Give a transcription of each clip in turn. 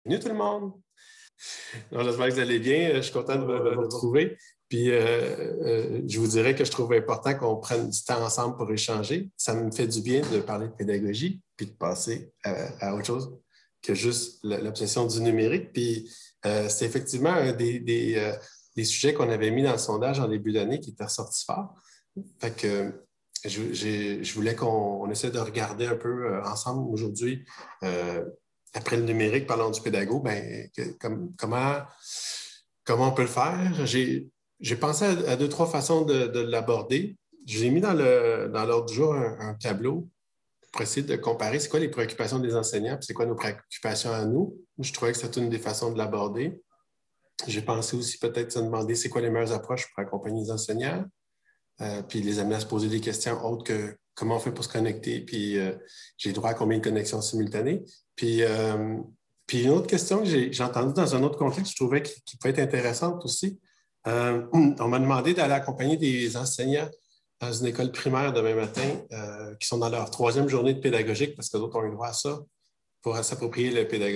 Bienvenue tout le monde! J'espère que vous allez bien. Je suis content de vous retrouver. Puis, je vous dirais que je trouve important qu'on prenne du temps ensemble pour échanger. Ça me fait du bien de parler de pédagogie puis de passer à autre chose que juste l'obsession du numérique. Puis, c'est effectivement un des sujets qu'on avait mis dans le sondage en début d'année qui était ressorti fort. Fait que je voulais qu'on essaie de regarder un peu ensemble aujourd'hui. Après le numérique, parlant du pédago, comment on peut le faire? J'ai pensé à deux, trois façons de l'aborder. J'ai mis dans l'ordre du jour un tableau pour essayer de comparer c'est quoi les préoccupations des enseignants et c'est quoi nos préoccupations à nous. Je trouvais que c'était une des façons de l'aborder. J'ai pensé aussi peut-être se demander c'est quoi les meilleures approches pour accompagner les enseignants, puis les amener à se poser des questions autres que comment on fait pour se connecter, puis j'ai droit à combien de connexions simultanées. Puis une autre question que j'ai entendue dans un autre contexte, je trouvais qui pouvait être intéressante aussi. On m'a demandé d'aller accompagner des enseignants dans une école primaire demain matin qui sont dans leur troisième journée de pédagogique, parce que d'autres ont eu droit à ça, pour s'approprier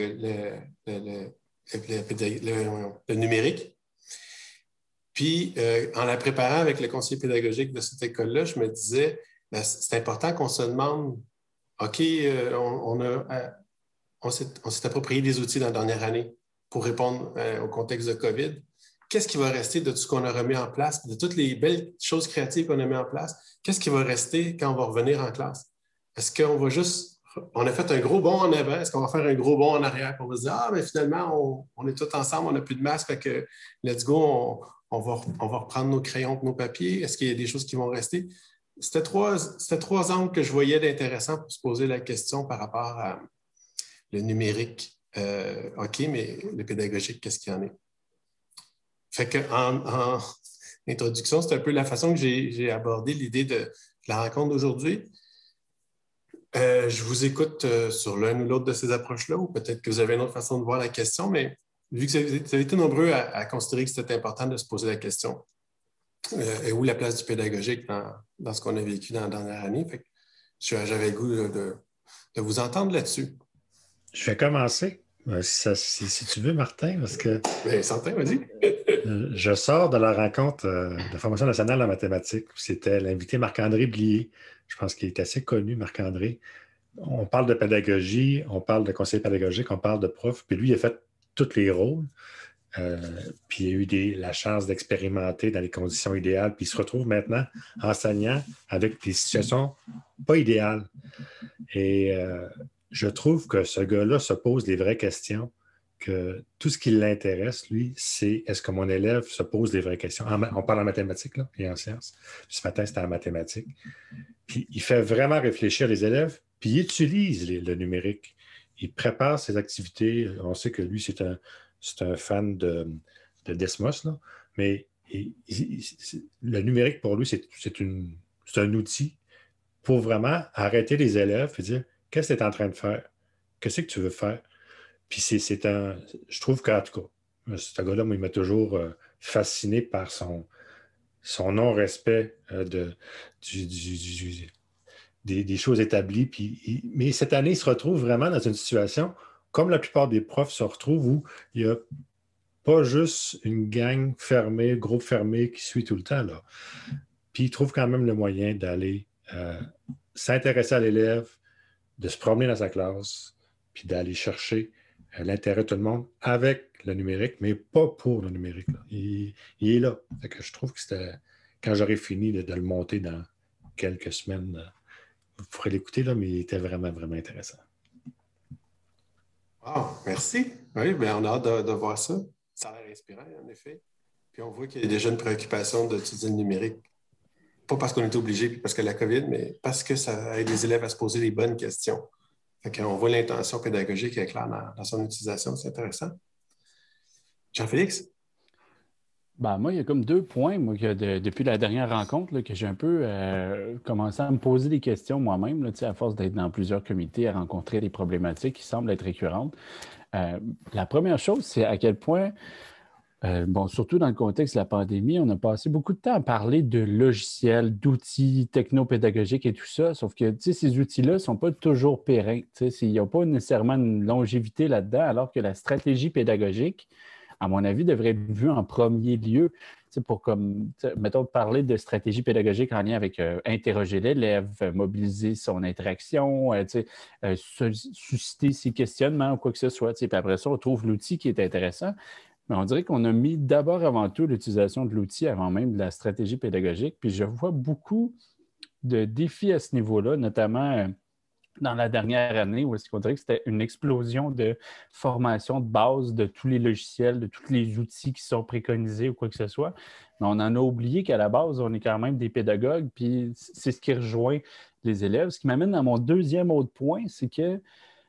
le numérique. Puis, en la préparant avec le conseiller pédagogique de cette école-là, je me disais, c'est important qu'on se demande, OK, on s'est approprié des outils dans la dernière année pour répondre au contexte de COVID. Qu'est-ce qui va rester de tout ce qu'on a remis en place, de toutes les belles choses créatives qu'on a mis en place? Qu'est-ce qui va rester quand on va revenir en classe? Est-ce qu'on va juste... On a fait un gros bond en avant. Est-ce qu'on va faire un gros bond en arrière pour se dire, ah, mais finalement, on est tous ensemble, on n'a plus de masque, fait que let's go, on va reprendre nos crayons et nos papiers. Est-ce qu'il y a des choses qui vont rester? C'était trois angles que je voyais d'intéressant pour se poser la question par rapport à le numérique. OK, mais le pédagogique, qu'est-ce qu'il y en est? Fait qu'en introduction, c'est un peu la façon que j'ai abordé l'idée de la rencontre d'aujourd'hui. Je vous écoute sur l'un ou l'autre de ces approches-là, ou peut-être que vous avez une autre façon de voir la question, mais vu que vous avez été nombreux à considérer que c'était important de se poser la question, et où la place du pédagogique dans ce qu'on a vécu dans la dernière année, fait que j'avais le goût de vous entendre là-dessus. Je vais commencer, si tu veux, Martin, parce que... Bien, certain, vas-y. Je sors de la rencontre de formation nationale en mathématiques. C'était l'invité Marc-André Blier. Je pense qu'il est assez connu, Marc-André. On parle de pédagogie, on parle de conseiller pédagogique, on parle de prof. Puis lui, il a fait tous les rôles. Puis il a eu la chance d'expérimenter dans les conditions idéales. Puis il se retrouve maintenant enseignant avec des situations pas idéales. Et je trouve que ce gars-là se pose des vraies questions, que tout ce qui l'intéresse, lui, c'est est-ce que mon élève se pose des vraies questions. On parle en mathématiques là, et en sciences. Puis ce matin, c'était en mathématiques. Puis il fait vraiment réfléchir les élèves, puis il utilise le numérique. Il prépare ses activités. On sait que lui, c'est un fan de Desmos, là, mais le numérique, pour lui, c'est un outil pour vraiment arrêter les élèves et dire qu'est-ce que tu es en train de faire? Qu'est-ce que tu veux faire? Puis je trouve qu'en tout cas, ce gars-là, moi, il m'a toujours fasciné par son non-respect des choses établies. Mais cette année, il se retrouve vraiment dans une situation, comme la plupart des profs se retrouvent, où il n'y a pas juste une gang fermée, groupe fermé qui suit tout le temps, là. Puis il trouve quand même le moyen d'aller s'intéresser à l'élève, de se promener dans sa classe, puis d'aller chercher l'intérêt de tout le monde avec le numérique, mais pas pour le numérique. Là. Il est là. Fait que je trouve que c'était, quand j'aurai fini de le monter dans quelques semaines, vous pourrez l'écouter, là, mais il était vraiment, vraiment intéressant. Wow, merci. Oui, bien, on a hâte de voir ça. Ça a l'air inspirant, en effet. Puis on voit qu'il y a déjà une préoccupation d'utiliser le numérique. Pas parce qu'on est obligé, puis parce que la COVID, mais parce que ça aide les élèves à se poser les bonnes questions. Fait qu'on voit l'intention pédagogique qui est claire dans son utilisation. C'est intéressant. Jean-Félix? Moi, il y a comme 2 points, moi, depuis la dernière rencontre, là, que j'ai un peu commencé à me poser des questions moi-même, là, à force d'être dans plusieurs comités, à rencontrer des problématiques qui semblent être récurrentes. La première chose, c'est à quel point Surtout dans le contexte de la pandémie, on a passé beaucoup de temps à parler de logiciels, d'outils technopédagogiques et tout ça, sauf que ces outils-là ne sont pas toujours pérennes. Il n'y a pas nécessairement une longévité là-dedans, alors que la stratégie pédagogique, à mon avis, devrait être vue en premier lieu pour, mettons, parler de stratégie pédagogique en lien avec interroger l'élève, mobiliser son interaction, susciter ses questionnements ou quoi que ce soit. Puis après ça, on trouve l'outil qui est intéressant. Mais on dirait qu'on a mis d'abord avant tout l'utilisation de l'outil avant même de la stratégie pédagogique. Puis je vois beaucoup de défis à ce niveau-là, notamment dans la dernière année, où est-ce qu'on dirait que c'était une explosion de formation de base de tous les logiciels, de tous les outils qui sont préconisés ou quoi que ce soit. Mais on en a oublié qu'à la base, on est quand même des pédagogues, puis c'est ce qui rejoint les élèves. Ce qui m'amène à mon deuxième autre point, c'est que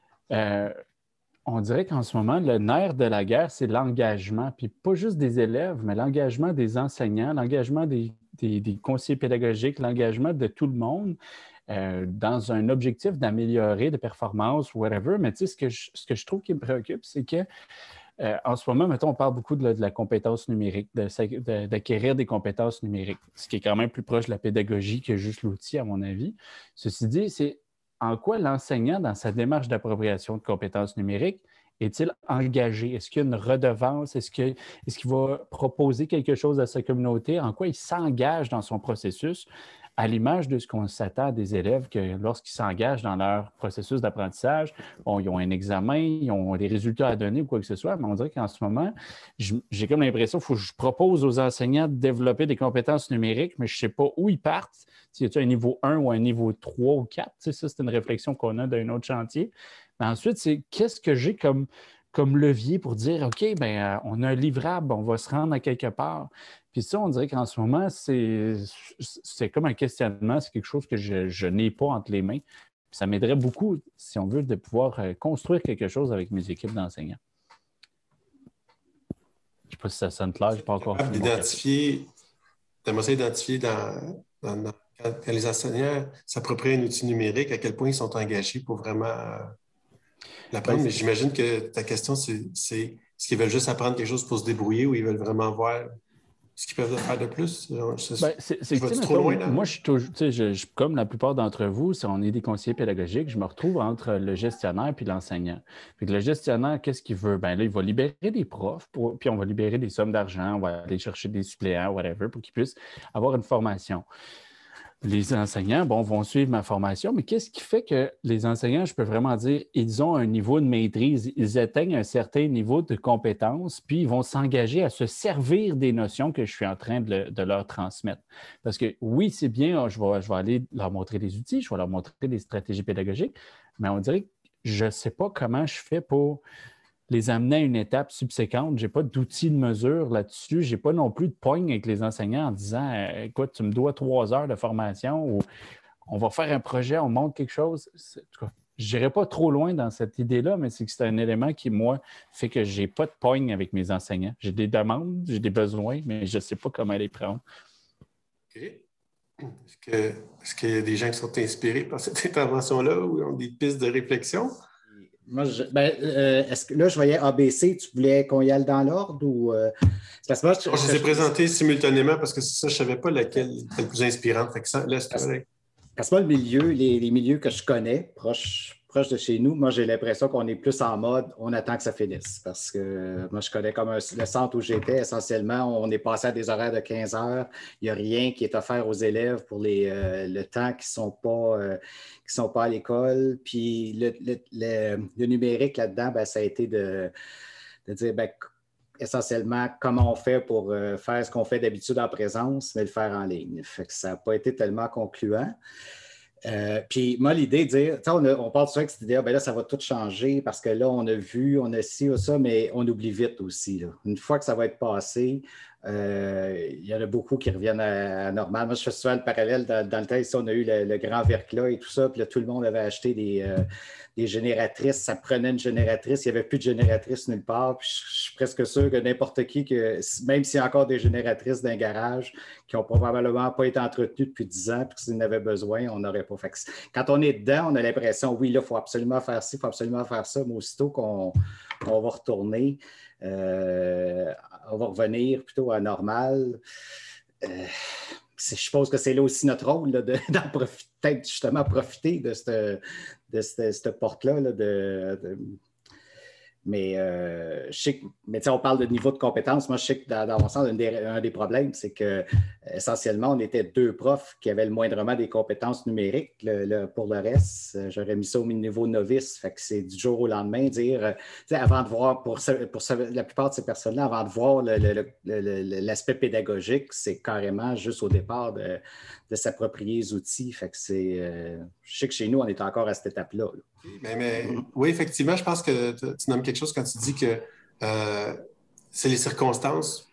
on dirait qu'en ce moment, le nerf de la guerre, c'est l'engagement. Puis pas juste des élèves, mais l'engagement des enseignants, l'engagement des conseillers pédagogiques, l'engagement de tout le monde dans un objectif d'améliorer de performance ou whatever. Mais tu sais, ce que je trouve qui me préoccupe, c'est que en ce moment, mettons, on parle beaucoup de la compétence numérique, d'acquérir des compétences numériques, ce qui est quand même plus proche de la pédagogie que juste l'outil, à mon avis. Ceci dit, c'est en quoi l'enseignant, dans sa démarche d'appropriation de compétences numériques, est-il engagé? Est-ce qu'il y a une redevance? Est-ce qu'il va proposer quelque chose à sa communauté? En quoi il s'engage dans son processus? À l'image de ce qu'on s'attend des élèves que lorsqu'ils s'engagent dans leur processus d'apprentissage, ils ont un examen, ils ont des résultats à donner ou quoi que ce soit, mais on dirait qu'en ce moment, j'ai comme l'impression qu'il faut que je propose aux enseignants de développer des compétences numériques, mais je ne sais pas où ils partent, s'il y a un niveau 1 ou un niveau 3 ou 4. Ça, c'est une réflexion qu'on a d'un autre chantier. Mais ensuite, c'est qu'est-ce que j'ai comme levier pour dire, OK, on a un livrable, on va se rendre à quelque part. Puis ça, on dirait qu'en ce moment, c'est comme un questionnement, c'est quelque chose que je n'ai pas entre les mains. Puis ça m'aiderait beaucoup, si on veut, de pouvoir construire quelque chose avec mes équipes d'enseignants. Je ne sais pas si ça sonne clair, je n'ai pas encore fini. T'aimerais ça identifier quand les enseignants s'approprient un outil numérique, à quel point ils sont engagés pour vraiment l'apprendre. Mais j'imagine que ta question, c'est est-ce qu'ils veulent juste apprendre quelque chose pour se débrouiller ou ils veulent vraiment voir ce qu'ils peuvent faire de plus? C'est trop loin, là? Moi, je suis toujours, comme la plupart d'entre vous, si on est des conseillers pédagogiques, je me retrouve entre le gestionnaire et l'enseignant. Puis le gestionnaire, qu'est-ce qu'il veut? Là, il va libérer des profs, puis on va libérer des sommes d'argent, on va aller chercher des suppléants, whatever, pour qu'ils puissent avoir une formation. Les enseignants, vont suivre ma formation, mais qu'est-ce qui fait que les enseignants, je peux vraiment dire, ils ont un niveau de maîtrise, ils atteignent un certain niveau de compétence, puis ils vont s'engager à se servir des notions que je suis en train de leur transmettre. Parce que oui, c'est bien, je vais aller leur montrer des outils, je vais leur montrer des stratégies pédagogiques, mais on dirait que je ne sais pas comment je fais pour les amener à une étape subséquente. Je n'ai pas d'outils de mesure là-dessus. Je n'ai pas non plus de poigne avec les enseignants en disant écoute, tu me dois 3 heures de formation ou on va faire un projet, on montre quelque chose. En tout cas, je n'irai pas trop loin dans cette idée-là, mais c'est que c'est un élément qui, moi, fait que je n'ai pas de poigne avec mes enseignants. J'ai des demandes, j'ai des besoins, mais je ne sais pas comment les prendre. OK. Est-ce qu'il y a des gens qui sont inspirés par cette intervention-là ou ont des pistes de réflexion? Moi, est-ce que là, je voyais ABC, tu voulais qu'on y aille dans l'ordre ou. Je les ai présentés simultanément parce que ça, je ne savais pas laquelle était le plus inspirante. Fait que ça, là, c'est correct. Parce que moi, les milieux que je connais, proches de chez nous, moi, j'ai l'impression qu'on est plus en mode on attend que ça finisse. Parce que moi, je connais comme le centre où j'étais, essentiellement, on est passé à des horaires de 15 heures. Il n'y a rien qui est offert aux élèves pour le temps qui ne sont pas à l'école. Puis le numérique là-dedans, ça a été de dire essentiellement comment on fait pour faire ce qu'on fait d'habitude en présence, mais le faire en ligne. Fait que ça n'a pas été tellement concluant. Puis moi, l'idée de dire, on parle souvent de cette idée, là, ça va tout changer parce que là, on a vu, on a ci ou ça, mais on oublie vite aussi. Là. Une fois que ça va être passé, il y en a beaucoup qui reviennent à normal. Moi, je fais souvent le parallèle dans le temps, ici, on a eu le grand verglas et tout ça, puis là, tout le monde avait acheté des génératrices. Ça prenait une génératrice, il n'y avait plus de génératrice nulle part. Puis je suis presque sûr que n'importe qui, même s'il y a encore des génératrices dans un garage qui n'ont probablement pas été entretenues depuis 10 ans, puis s'ils en avaient besoin, on n'aurait pas fait. Quand on est dedans, on a l'impression, oui, là, il faut absolument faire ci, il faut absolument faire ça, mais aussitôt qu'on va retourner, on va revenir plutôt à normal. Je suppose que c'est là aussi notre rôle là, d'en profiter, peut-être justement profiter de cette porte-là. Mais je sais que, on parle de niveau de compétence. Moi, je sais que dans mon sens, un des problèmes, c'est que essentiellement, on était 2 profs qui avaient le moindrement des compétences numériques. Pour le reste, j'aurais mis ça au niveau novice. Fait que c'est du jour au lendemain, dire, avant de voir, pour la plupart de ces personnes-là, avant de voir l'aspect pédagogique, c'est carrément juste au départ de s'approprier les outils. Fait que je sais que chez nous, on est encore à cette étape-là. Oui, effectivement, je pense que tu nommes quelque chose quand tu dis que c'est les circonstances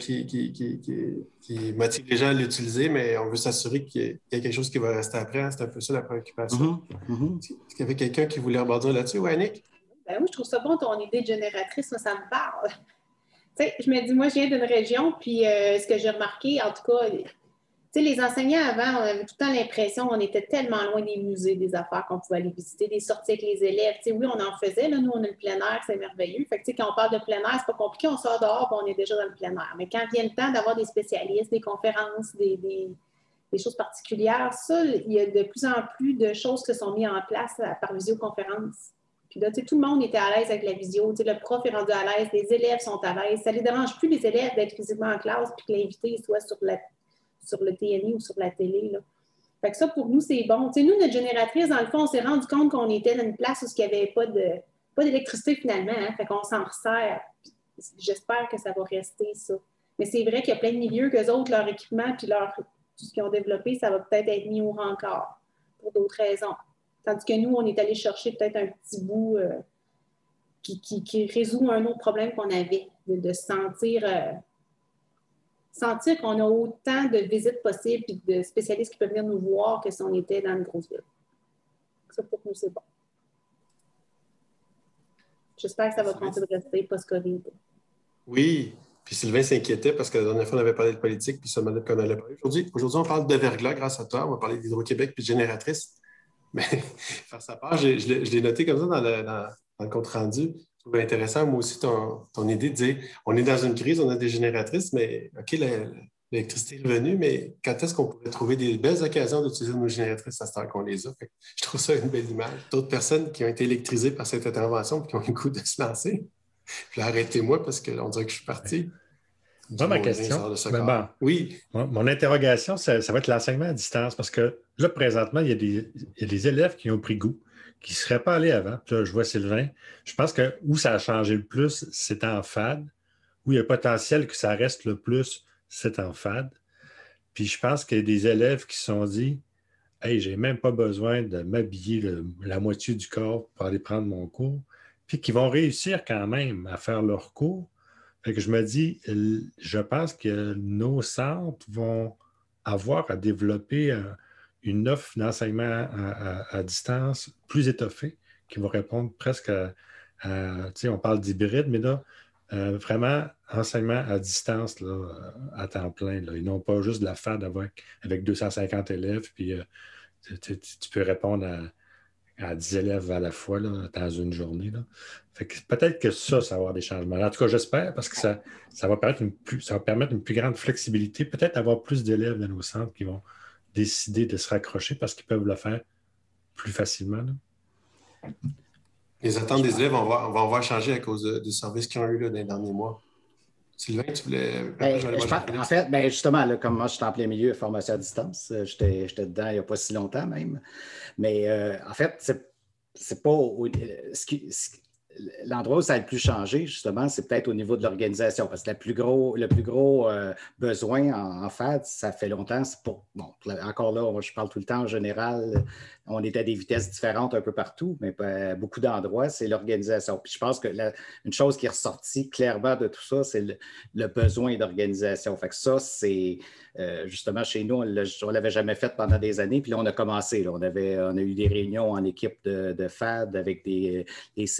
qui motivent les gens à l'utiliser, mais on veut s'assurer qu'il y a quelque chose qui va rester après. Hein. C'est un peu ça la préoccupation. Est-ce qu'il y avait quelqu'un qui voulait rebondir là-dessus? Ouais, Nick? Ben, moi, je trouve ça bon, ton idée de génératrice, ça me parle. Je me dis, moi, je viens d'une région, puis ce que j'ai remarqué, en tout cas, les enseignants avant, on avait tout le temps l'impression qu'on était tellement loin des musées, des affaires qu'on pouvait aller visiter, des sorties avec les élèves. Oui, on en faisait. Là, nous, on a le plein air, c'est merveilleux. Fait que, quand on parle de plein air, c'est pas compliqué. On sort dehors et on est déjà dans le plein air. Mais quand vient le temps d'avoir des spécialistes, des conférences, des choses particulières, ça, il y a de plus en plus de choses qui se sont mises en place par visioconférence. Puis là, tout le monde était à l'aise avec la visio. Le prof est rendu à l'aise, les élèves sont à l'aise. Ça ne les dérange plus, les élèves, d'être physiquement en classe puis que l'invité soit sur le TNI ou sur la télé. Là. Fait que ça, pour nous, c'est bon. Nous, notre génératrice, dans le fond, on s'est rendu compte qu'on était dans une place où il n'y avait pas d'électricité finalement. Hein. Fait qu'on s'en resserre. J'espère que ça va rester ça. Mais c'est vrai qu'il y a plein de milieux qu'eux autres, leur équipement puis tout ce qu'ils ont développé, ça va peut-être être mis au rencard pour d'autres raisons. Tandis que nous, on est allé chercher peut-être un petit bout qui résout un autre problème qu'on avait, de sentir qu'on a autant de visites possibles et de spécialistes qui peuvent venir nous voir que si on était dans une grosse ville. Ça, pour nous, c'est bon. J'espère que ça va continuer de rester post-COVID. Oui. Puis Sylvain s'inquiétait parce que la dernière fois, on avait parlé de politique, puis ça m'a dit qu'on allait parler. Aujourd'hui, on parle de verglas grâce à toi. On va parler d'Hydro-Québec puis de génératrice. Mais faire sa part, je l'ai noté comme ça dans le compte-rendu. Je trouvais intéressant, moi aussi, ton idée de dire on est dans une crise, on a des génératrices, mais OK, l'électricité est revenue, mais quand est-ce qu'on pourrait trouver des belles occasions d'utiliser nos génératrices à ce temps qu'on les a? Fait que je trouve ça une belle image. D'autres personnes qui ont été électrisées par cette intervention et qui ont le goût de se lancer. Puis là, arrêtez-moi parce qu'on dirait que je suis parti. Moi, ma question, oui. Mon interrogation, ça va être l'enseignement à distance parce que là, présentement, il y a des élèves qui ont pris goût, qui ne seraient pas allés avant. Puis là, je vois Sylvain. Je pense que où ça a changé le plus, c'est en FAD. Où il y a potentiel que ça reste le plus, c'est en FAD. Puis je pense qu'il y a des élèves qui se sont dit « Hey, j'ai même pas besoin de m'habiller la moitié du corps pour aller prendre mon cours. » Puis qui vont réussir quand même à faire leur cours. Fait que je me dis, je pense que nos centres vont avoir à développer une offre d'enseignement à distance plus étoffée qui va répondre presque on parle d'hybride, mais là, vraiment enseignement à distance là, à temps plein. Là, et non pas juste de la FAD avec 250 élèves, puis tu peux répondre à 10 élèves à la fois là, dans une journée. Là. Fait que peut-être que ça va avoir des changements. En tout cas, j'espère, parce que ça va permettre une plus grande flexibilité, peut-être avoir plus d'élèves dans nos centres qui vont décider de se raccrocher parce qu'ils peuvent le faire plus facilement. Là. Les attentes des élèves, on va voir changer à cause du service qu'ils ont eu là, dans les derniers mois. Sylvain, tu voulais... en fait, justement, là, comme moi, je suis en plein milieu de formation à distance. J'étais dedans il n'y a pas si longtemps même. Mais en fait, c'est pas... L'endroit où ça a le plus changé, justement, c'est peut-être au niveau de l'organisation. Parce que le plus gros besoin en FAD, ça fait longtemps. Encore là, je parle tout le temps en général, on est à des vitesses différentes un peu partout, mais beaucoup d'endroits, c'est l'organisation. Puis je pense que une chose qui est ressortie clairement de tout ça, c'est le besoin d'organisation. Fait que ça, c'est justement chez nous, on ne l'avait jamais fait pendant des années. Puis là, on a commencé. Là, on a eu des réunions en équipe de FAD avec les CP,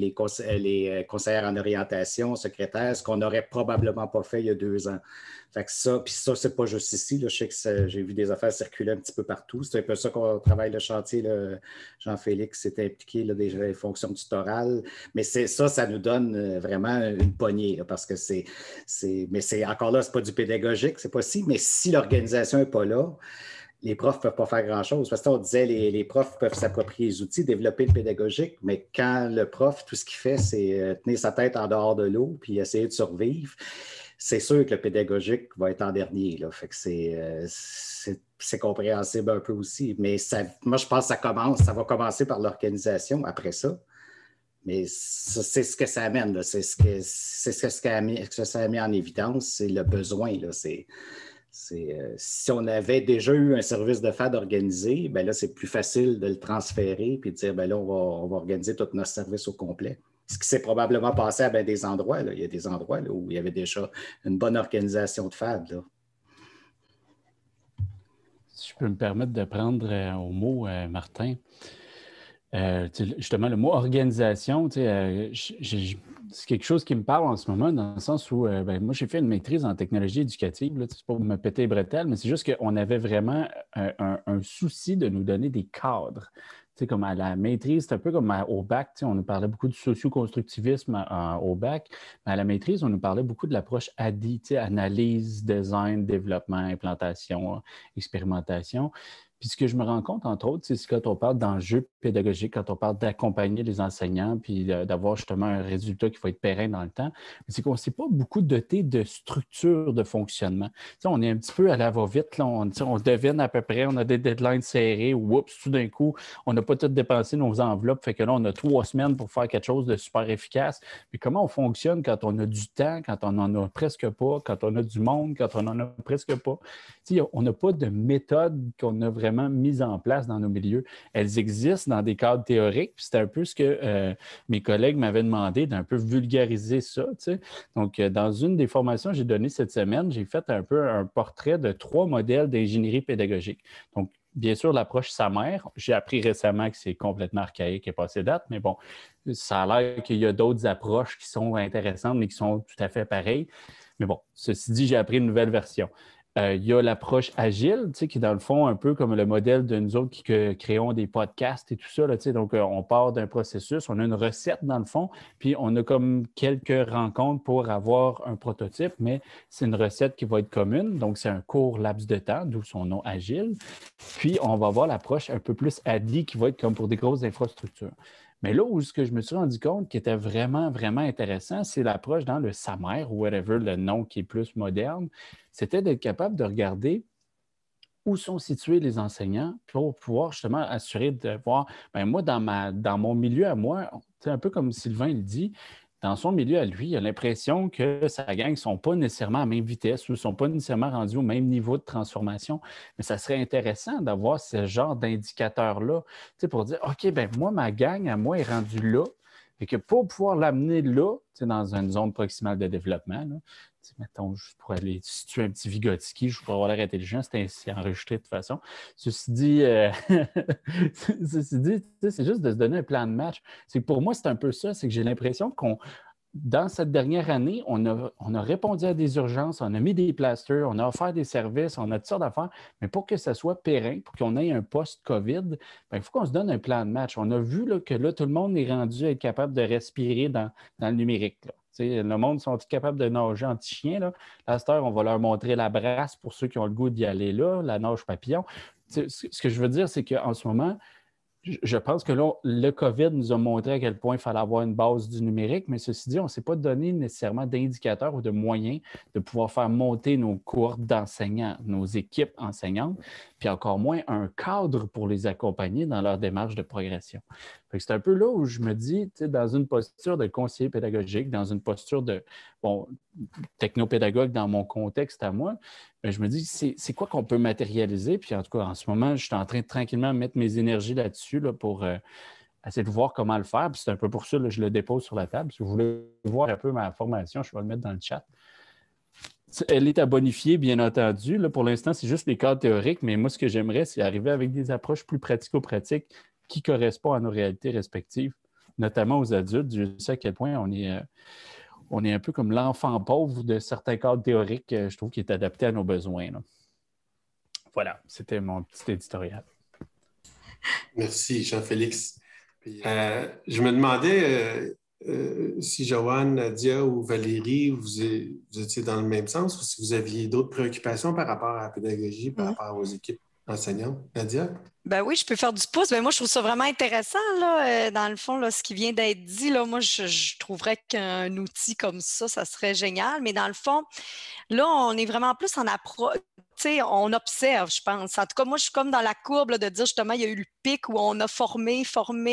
les conseillères en orientation, secrétaires, ce qu'on n'aurait probablement pas fait il y a 2 ans. Fait que ça, puis ça, c'est pas juste ici. Là, je sais que j'ai vu des affaires circuler un petit peu partout. C'est un peu ça qu'on travaille le chantier. Là. Jean-Félix s'est impliqué là, déjà les fonctions tutorales. Mais ça nous donne vraiment une poignée là, parce que mais c'est encore là, c'est pas du pédagogique, c'est pas si. Mais si l'organisation n'est pas là, les profs ne peuvent pas faire grand-chose. Parce qu'on disait les profs peuvent s'approprier les outils, développer le pédagogique, mais quand le prof, tout ce qu'il fait, c'est tenir sa tête en dehors de l'eau puis essayer de survivre, c'est sûr que le pédagogique va être en dernier. Là. Fait que c'est compréhensible un peu aussi. Mais moi, je pense que ça va commencer par l'organisation après ça. Mais c'est ce que ça amène. Là. C'est ce que ça a mis en évidence, c'est le besoin. Là. Si on avait déjà eu un service de FAD organisé, bien là, c'est plus facile de le transférer et de dire, bien là, on va organiser tout notre service au complet. Ce qui s'est probablement passé à bien des endroits. Là. Il y a des endroits là, où il y avait déjà une bonne organisation de FAD. Là. Si je peux me permettre de prendre au mot, Martin, justement, le mot organisation, c'est quelque chose qui me parle en ce moment, dans le sens où moi, j'ai fait une maîtrise en technologie éducative. Là, c'est pas pour me péter les bretelles, mais c'est juste qu'on avait vraiment un souci de nous donner des cadres. Comme à la maîtrise, c'est un peu comme au bac, on nous parlait beaucoup du socio-constructivisme au bac, mais à la maîtrise, on nous parlait beaucoup de l'approche ADI, analyse, design, développement, implantation, expérimentation. Puis ce que je me rends compte, entre autres, c'est quand on parle d'enjeux pédagogiques, quand on parle d'accompagner les enseignants, puis d'avoir justement un résultat qui va être pérenne dans le temps, c'est qu'on ne s'est pas beaucoup doté de structure de fonctionnement. On est un petit peu à la va-vite, là, on devine à peu près, on a des deadlines serrés, oups, tout d'un coup, on n'a pas tout dépensé nos enveloppes, fait que là, on a 3 semaines pour faire quelque chose de super efficace. Puis comment on fonctionne quand on a du temps, quand on n'en a presque pas, quand on a du monde, quand on n'en a presque pas? On n'a pas de méthode qu'on a vraiment mises en place dans nos milieux. Elles existent dans des cadres théoriques, puis c'est un peu ce que mes collègues m'avaient demandé d'un peu vulgariser ça. Donc, dans une des formations que j'ai données cette semaine, j'ai fait un peu un portrait de 3 modèles d'ingénierie pédagogique. Donc, bien sûr, l'approche SAMER. J'ai appris récemment que c'est complètement archaïque et passé date, mais bon, ça a l'air qu'il y a d'autres approches qui sont intéressantes, mais qui sont tout à fait pareilles. Mais bon, ceci dit, j'ai appris une nouvelle version. Il y a l'approche agile, qui est dans le fond un peu comme le modèle de nous autres qui créons des podcasts et tout ça. Là, donc, on part d'un processus, on a une recette dans le fond, puis on a comme quelques rencontres pour avoir un prototype, mais c'est une recette qui va être commune. Donc, c'est un court laps de temps, d'où son nom agile. Puis, on va avoir l'approche un peu plus ADI qui va être comme pour des grosses infrastructures. Mais là où ce que je me suis rendu compte qui était vraiment, vraiment intéressant, c'est l'approche dans le SAMER ou whatever, le nom qui est plus moderne, c'était d'être capable de regarder où sont situés les enseignants pour pouvoir justement assurer de voir, bien moi, dans mon milieu à moi, c'est un peu comme Sylvain le dit, dans son milieu à lui, il a l'impression que sa gang ne sont pas nécessairement à la même vitesse ou ne sont pas nécessairement rendus au même niveau de transformation. Mais ça serait intéressant d'avoir ce genre d'indicateur-là pour dire, OK, bien moi, ma gang à moi est rendue là. Et que pour pouvoir l'amener là, dans une zone proximale de développement, là, mettons, juste pour aller situer un petit Vygotsky, je pourrais avoir l'air intelligent, c'est enregistré de toute façon. Ceci dit, c'est juste de se donner un plan de match. C'est que pour moi, c'est un peu ça, c'est que j'ai l'impression dans cette dernière année, on a répondu à des urgences, on a mis des plasters, on a offert des services, on a toutes sortes d'affaires, mais pour que ça soit périn, pour qu'on ait un post-COVID, il faut qu'on se donne un plan de match. On a vu là, que là, tout le monde est rendu à être capable de respirer dans le numérique. Là. Le monde sont capables de nager anti-chien. Là. À cette heure, on va leur montrer la brasse pour ceux qui ont le goût d'y aller là, la nage papillon. Ce que je veux dire, c'est qu'en ce moment, je pense que là, le COVID nous a montré à quel point il fallait avoir une base du numérique, mais ceci dit, on ne s'est pas donné nécessairement d'indicateurs ou de moyens de pouvoir faire monter nos cohortes d'enseignants, nos équipes enseignantes, puis encore moins un cadre pour les accompagner dans leur démarche de progression. C'est un peu là où je me dis, dans une posture de conseiller pédagogique, dans une posture de technopédagogue dans mon contexte à moi, je me dis, c'est quoi qu'on peut matérialiser? Puis en tout cas, en ce moment, je suis en train de tranquillement mettre mes énergies là-dessus là, pour essayer de voir comment le faire. Puis c'est un peu pour ça que je le dépose sur la table. Si vous voulez voir un peu ma formation, je vais le mettre dans le chat. Elle est à bonifier, bien entendu. Là, pour l'instant, c'est juste les cadres théoriques, mais moi, ce que j'aimerais, c'est arriver avec des approches plus pratico-pratiques qui correspondent à nos réalités respectives notamment aux adultes. Je sais à quel point on est un peu comme l'enfant pauvre de certains cadres théoriques, je trouve, qui est adapté à nos besoins, là. Voilà, c'était mon petit éditorial. Merci, Jean-Félix. Puis, je me demandais si Joanne, Nadia ou Valérie, vous étiez dans le même sens ou si vous aviez d'autres préoccupations par rapport à la pédagogie, par rapport aux équipes enseignantes. Nadia? Ben oui, je peux faire du pouce. Ben moi, je trouve ça vraiment intéressant, là, dans le fond, là, ce qui vient d'être dit. Là, moi, je trouverais qu'un outil comme ça serait génial. Mais dans le fond, là, on est vraiment plus en approche. On observe, je pense. En tout cas, moi, je suis comme dans la courbe là, de dire justement, il y a eu le pic où on a formé.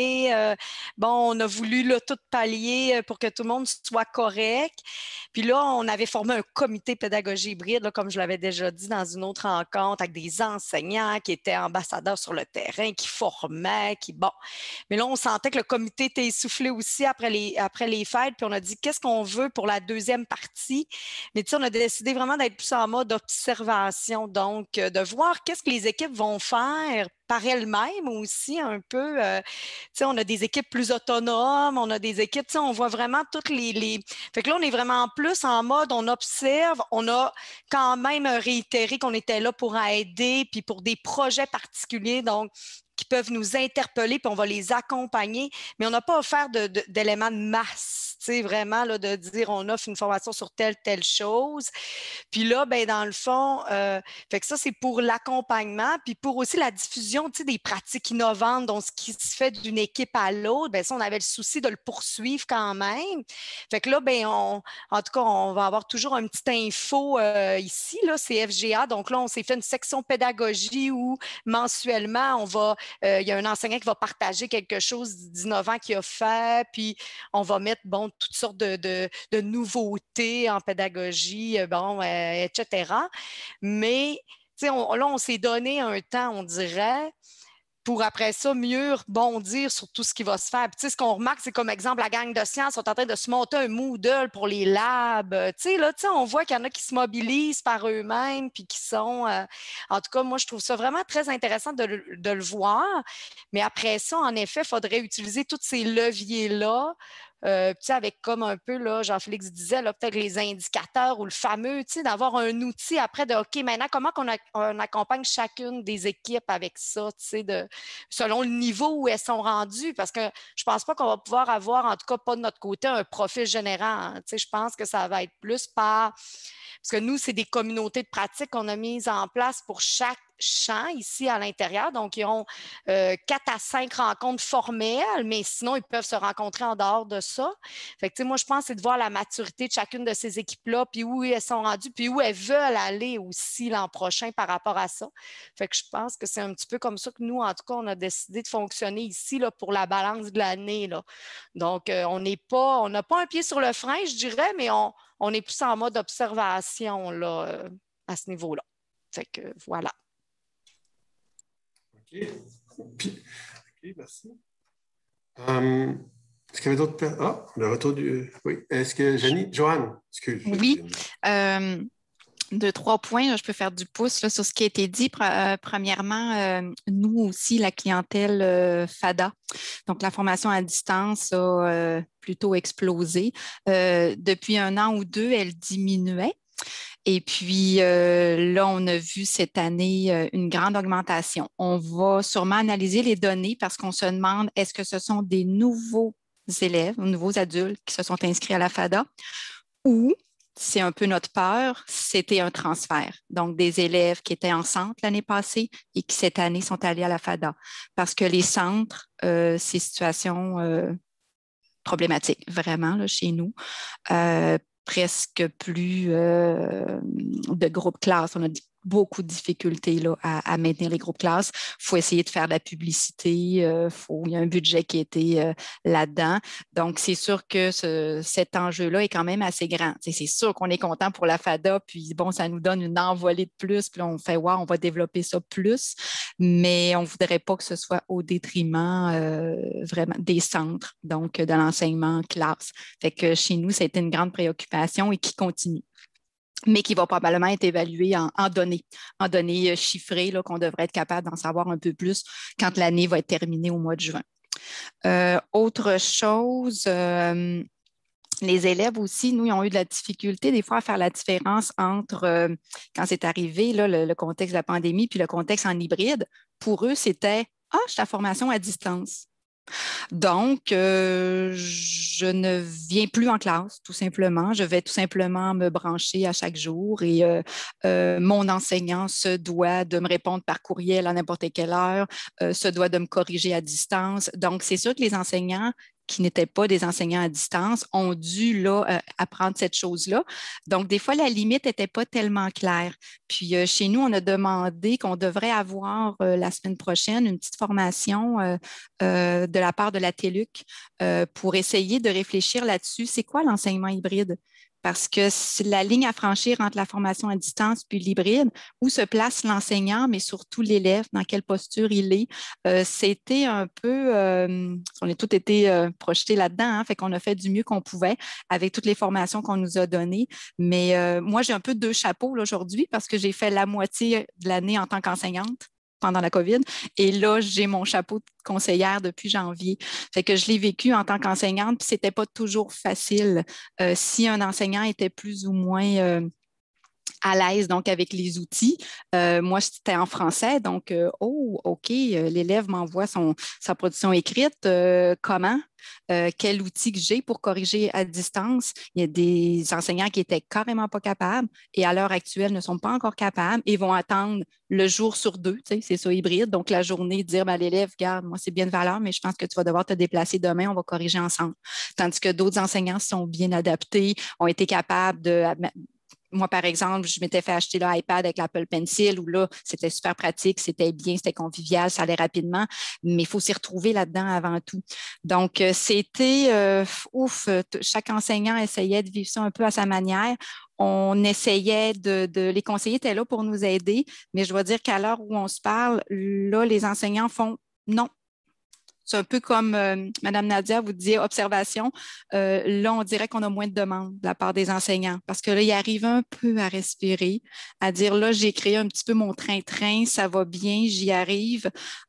On a voulu là, tout pallier pour que tout le monde soit correct. Puis là, on avait formé un comité pédagogie hybride, là, comme je l'avais déjà dit dans une autre rencontre, avec des enseignants qui étaient ambassadeurs sur le terrain, qui formaient, Bon. Mais là, on sentait que le comité était essoufflé aussi après les fêtes. Puis on a dit, qu'est-ce qu'on veut pour la deuxième partie? Mais tu sais, on a décidé vraiment d'être plus en mode observation. Donc, de voir qu'est-ce que les équipes vont faire par elles-mêmes aussi un peu. On a des équipes plus autonomes, on a des équipes, on voit vraiment toutes les... Fait que là, on est vraiment plus en mode, on observe, on a quand même réitéré qu'on était là pour aider, puis pour des projets particuliers, donc qui peuvent nous interpeller, puis on va les accompagner, mais on n'a pas offert d'éléments de masse, vraiment, là, de dire on offre une formation sur telle chose. Puis là, ben, dans le fond, fait que ça, c'est pour l'accompagnement, puis pour aussi la diffusion des pratiques innovantes, donc ce qui se fait d'une équipe à l'autre, ben ça, on avait le souci de le poursuivre quand même. Fait que là, ben, en tout cas, on va avoir toujours une petite info ici, là, c'est FGA. Donc là, on s'est fait une section pédagogie où mensuellement, il y a un enseignant qui va partager quelque chose d'innovant qu'il a fait, puis on va mettre, toutes sortes de nouveautés en pédagogie, etc. Mais, là, on s'est donné un temps, on dirait, pour après ça, mieux rebondir sur tout ce qui va se faire. Puis, ce qu'on remarque, c'est comme exemple, la gang de sciences sont en train de se monter un Moodle pour les labs. On voit qu'il y en a qui se mobilisent par eux-mêmes puis qui sont... En tout cas, moi, je trouve ça vraiment très intéressant de le voir. Mais après ça, en effet, il faudrait utiliser tous ces leviers-là avec comme un peu, là, Jean-Félix disait, là, peut-être les indicateurs ou le fameux, d'avoir un outil après de OK, maintenant, comment on accompagne chacune des équipes avec ça, selon le niveau où elles sont rendues, parce que je ne pense pas qu'on va pouvoir avoir, en tout cas pas de notre côté, un profil général. Hein, je pense que ça va être plus par... Parce que nous, c'est des communautés de pratique qu'on a mises en place pour chaque champ ici à l'intérieur. Donc, ils ont 4 à 5 rencontres formelles, mais sinon, ils peuvent se rencontrer en dehors de ça. Fait que, moi, je pense que c'est de voir la maturité de chacune de ces équipes-là, puis où elles sont rendues, puis où elles veulent aller aussi l'an prochain par rapport à ça. Fait que je pense que c'est un petit peu comme ça que nous, en tout cas, on a décidé de fonctionner ici là, pour la balance de l'année. Là. Donc, on n'a pas un pied sur le frein, je dirais, mais on est plus en mode observation là, à ce niveau-là. Fait que voilà. OK. Merci. Est-ce qu'il y avait d'autres personnes? Ah, le retour du... Oui. Est-ce que Joanne, excuse. Oui. 2-3 points, là, je peux faire du pouce là, sur ce qui a été dit. Premièrement, nous aussi, la clientèle FADA, donc la formation à distance a plutôt explosé. Depuis 1 an ou 2, elle diminuait. Et puis là, on a vu cette année une grande augmentation. On va sûrement analyser les données parce qu'on se demande est-ce que ce sont des nouveaux élèves, nouveaux adultes qui se sont inscrits à la FADA ou c'est un peu notre peur, c'était un transfert. Donc, des élèves qui étaient en centre l'année passée et qui cette année sont allés à la FADA. Parce que les centres, c'est situation problématique, vraiment, là, chez nous. Presque plus de groupes classe. On a beaucoup de difficultés là, à maintenir les groupes classes. Il faut essayer de faire de la publicité. Il y a un budget qui a été là-dedans. Donc, c'est sûr que cet enjeu-là est quand même assez grand. C'est sûr qu'on est content pour la FADA, puis bon, ça nous donne une envolée de plus, puis là, on fait, wow, on va développer ça plus, mais on ne voudrait pas que ce soit au détriment vraiment des centres, donc de l'enseignement en classe. Fait que chez nous, ça a été une grande préoccupation et qui continue, mais qui va probablement être évalué en données chiffrées, là, qu'on devrait être capable d'en savoir un peu plus quand l'année va être terminée au mois de juin. Autre chose, les élèves aussi, nous, ils ont eu de la difficulté des fois à faire la différence entre, quand c'est arrivé, là, le contexte de la pandémie, puis le contexte en hybride. Pour eux, c'était « Ah, je suis à formation à distance ». Donc, je ne viens plus en classe, tout simplement. Je vais tout simplement me brancher à chaque jour et mon enseignant se doit de me répondre par courriel à n'importe quelle heure, se doit de me corriger à distance. Donc, c'est sûr que les enseignants qui n'étaient pas des enseignants à distance ont dû là, apprendre cette chose-là. Donc, des fois, la limite n'était pas tellement claire. Puis, chez nous, on a demandé qu'on devrait avoir la semaine prochaine une petite formation de la part de la TELUC pour essayer de réfléchir là-dessus. C'est quoi l'enseignement hybride? Parce que c'est la ligne à franchir entre la formation à distance puis l'hybride, où se place l'enseignant, mais surtout l'élève, dans quelle posture il est. C'était un peu, on a tous été projetés là-dedans, hein, fait qu'on a fait du mieux qu'on pouvait avec toutes les formations qu'on nous a données. Mais moi, j'ai un peu deux chapeaux là, aujourd'hui parce que j'ai fait la moitié de l'année en tant qu'enseignante pendant la COVID. Et là, j'ai mon chapeau de conseillère depuis janvier. Fait que je l'ai vécu en tant qu'enseignante, puis c'était pas toujours facile. Si un enseignant était plus ou moins à l'aise donc avec les outils. Moi, c'était en français, donc OK, l'élève m'envoie sa production écrite. Comment? Quel outil que j'ai pour corriger à distance? Il y a des enseignants qui étaient carrément pas capables et à l'heure actuelle ne sont pas encore capables et vont attendre le jour sur deux, tu sais, c'est ça hybride. Donc, la journée, dire à l'élève, regarde, moi, c'est bien de valeur, mais je pense que tu vas devoir te déplacer demain, on va corriger ensemble. Tandis que d'autres enseignants sont bien adaptés, ont été capables de. Moi, par exemple, je m'étais fait acheter l'iPad avec l'Apple Pencil où là, c'était super pratique, c'était bien, c'était convivial, ça allait rapidement, mais il faut s'y retrouver là-dedans avant tout. Donc, c'était chaque enseignant essayait de vivre ça un peu à sa manière. On essayait les conseillers étaient là pour nous aider, mais je dois dire qu'à l'heure où on se parle, là, les enseignants font non. C'est un peu comme Mme Nadia vous dit observation. Là, on dirait qu'on a moins de demandes de la part des enseignants parce que là, ils arrivent un peu à respirer, à dire là, j'ai créé un petit peu mon train-train, ça va bien, j'y arrive.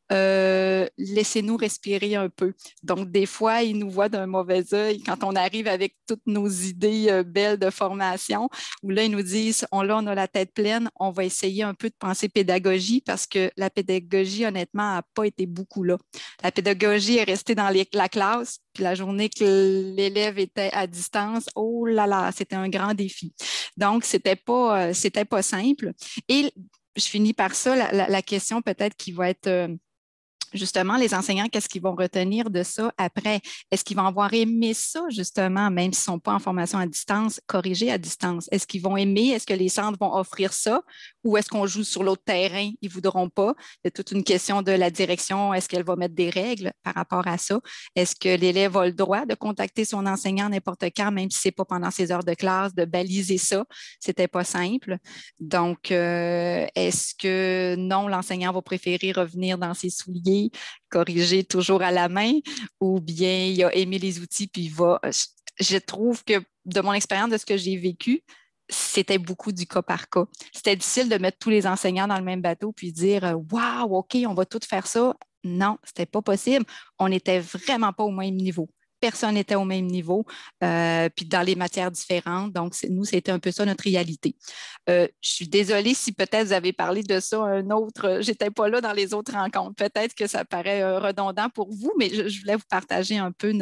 Laissez-nous respirer un peu. Donc, des fois, ils nous voient d'un mauvais œil quand on arrive avec toutes nos idées belles de formation, où là, ils nous disent, on a la tête pleine, on va essayer un peu de penser pédagogie parce que la pédagogie, honnêtement, n'a pas été beaucoup là. La pédagogie est restée dans la classe, puis la journée que l'élève était à distance, oh là là, c'était un grand défi. Donc, c'était pas simple. Et je finis par ça, la question peut-être qui va être justement, les enseignants, qu'est-ce qu'ils vont retenir de ça après? Est-ce qu'ils vont avoir aimé ça, justement, même s'ils ne sont pas en formation à distance, corriger à distance? Est-ce qu'ils vont aimer? Est-ce que les centres vont offrir ça? Ou est-ce qu'on joue sur l'autre terrain? Ils ne voudront pas. Il y a toute une question de la direction. Est-ce qu'elle va mettre des règles par rapport à ça? Est-ce que l'élève a le droit de contacter son enseignant n'importe quand, même si ce n'est pas pendant ses heures de classe, de baliser ça? Ce n'était pas simple. Donc, est-ce que non, l'enseignant va préférer revenir dans ses souliers, corriger toujours à la main, ou bien il a aimé les outils puis il va. Je trouve que de mon expérience, de ce que j'ai vécu, c'était beaucoup du cas par cas. C'était difficile de mettre tous les enseignants dans le même bateau puis dire waouh, OK, on va tout faire ça. Non, c'était pas possible. On n'était vraiment pas au même niveau. Personne n'était au même niveau, puis dans les matières différentes. Donc, nous, c'était un peu ça notre réalité. Je suis désolée si peut-être vous avez parlé de ça un autre. Je n'étais pas là dans les autres rencontres. Peut-être que ça paraît redondant pour vous, mais je voulais vous partager un peu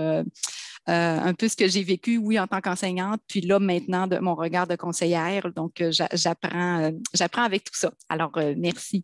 un peu ce que j'ai vécu, oui, en tant qu'enseignante, puis là, maintenant, de mon regard de conseillère. Donc, j'apprends avec tout ça. Alors, merci.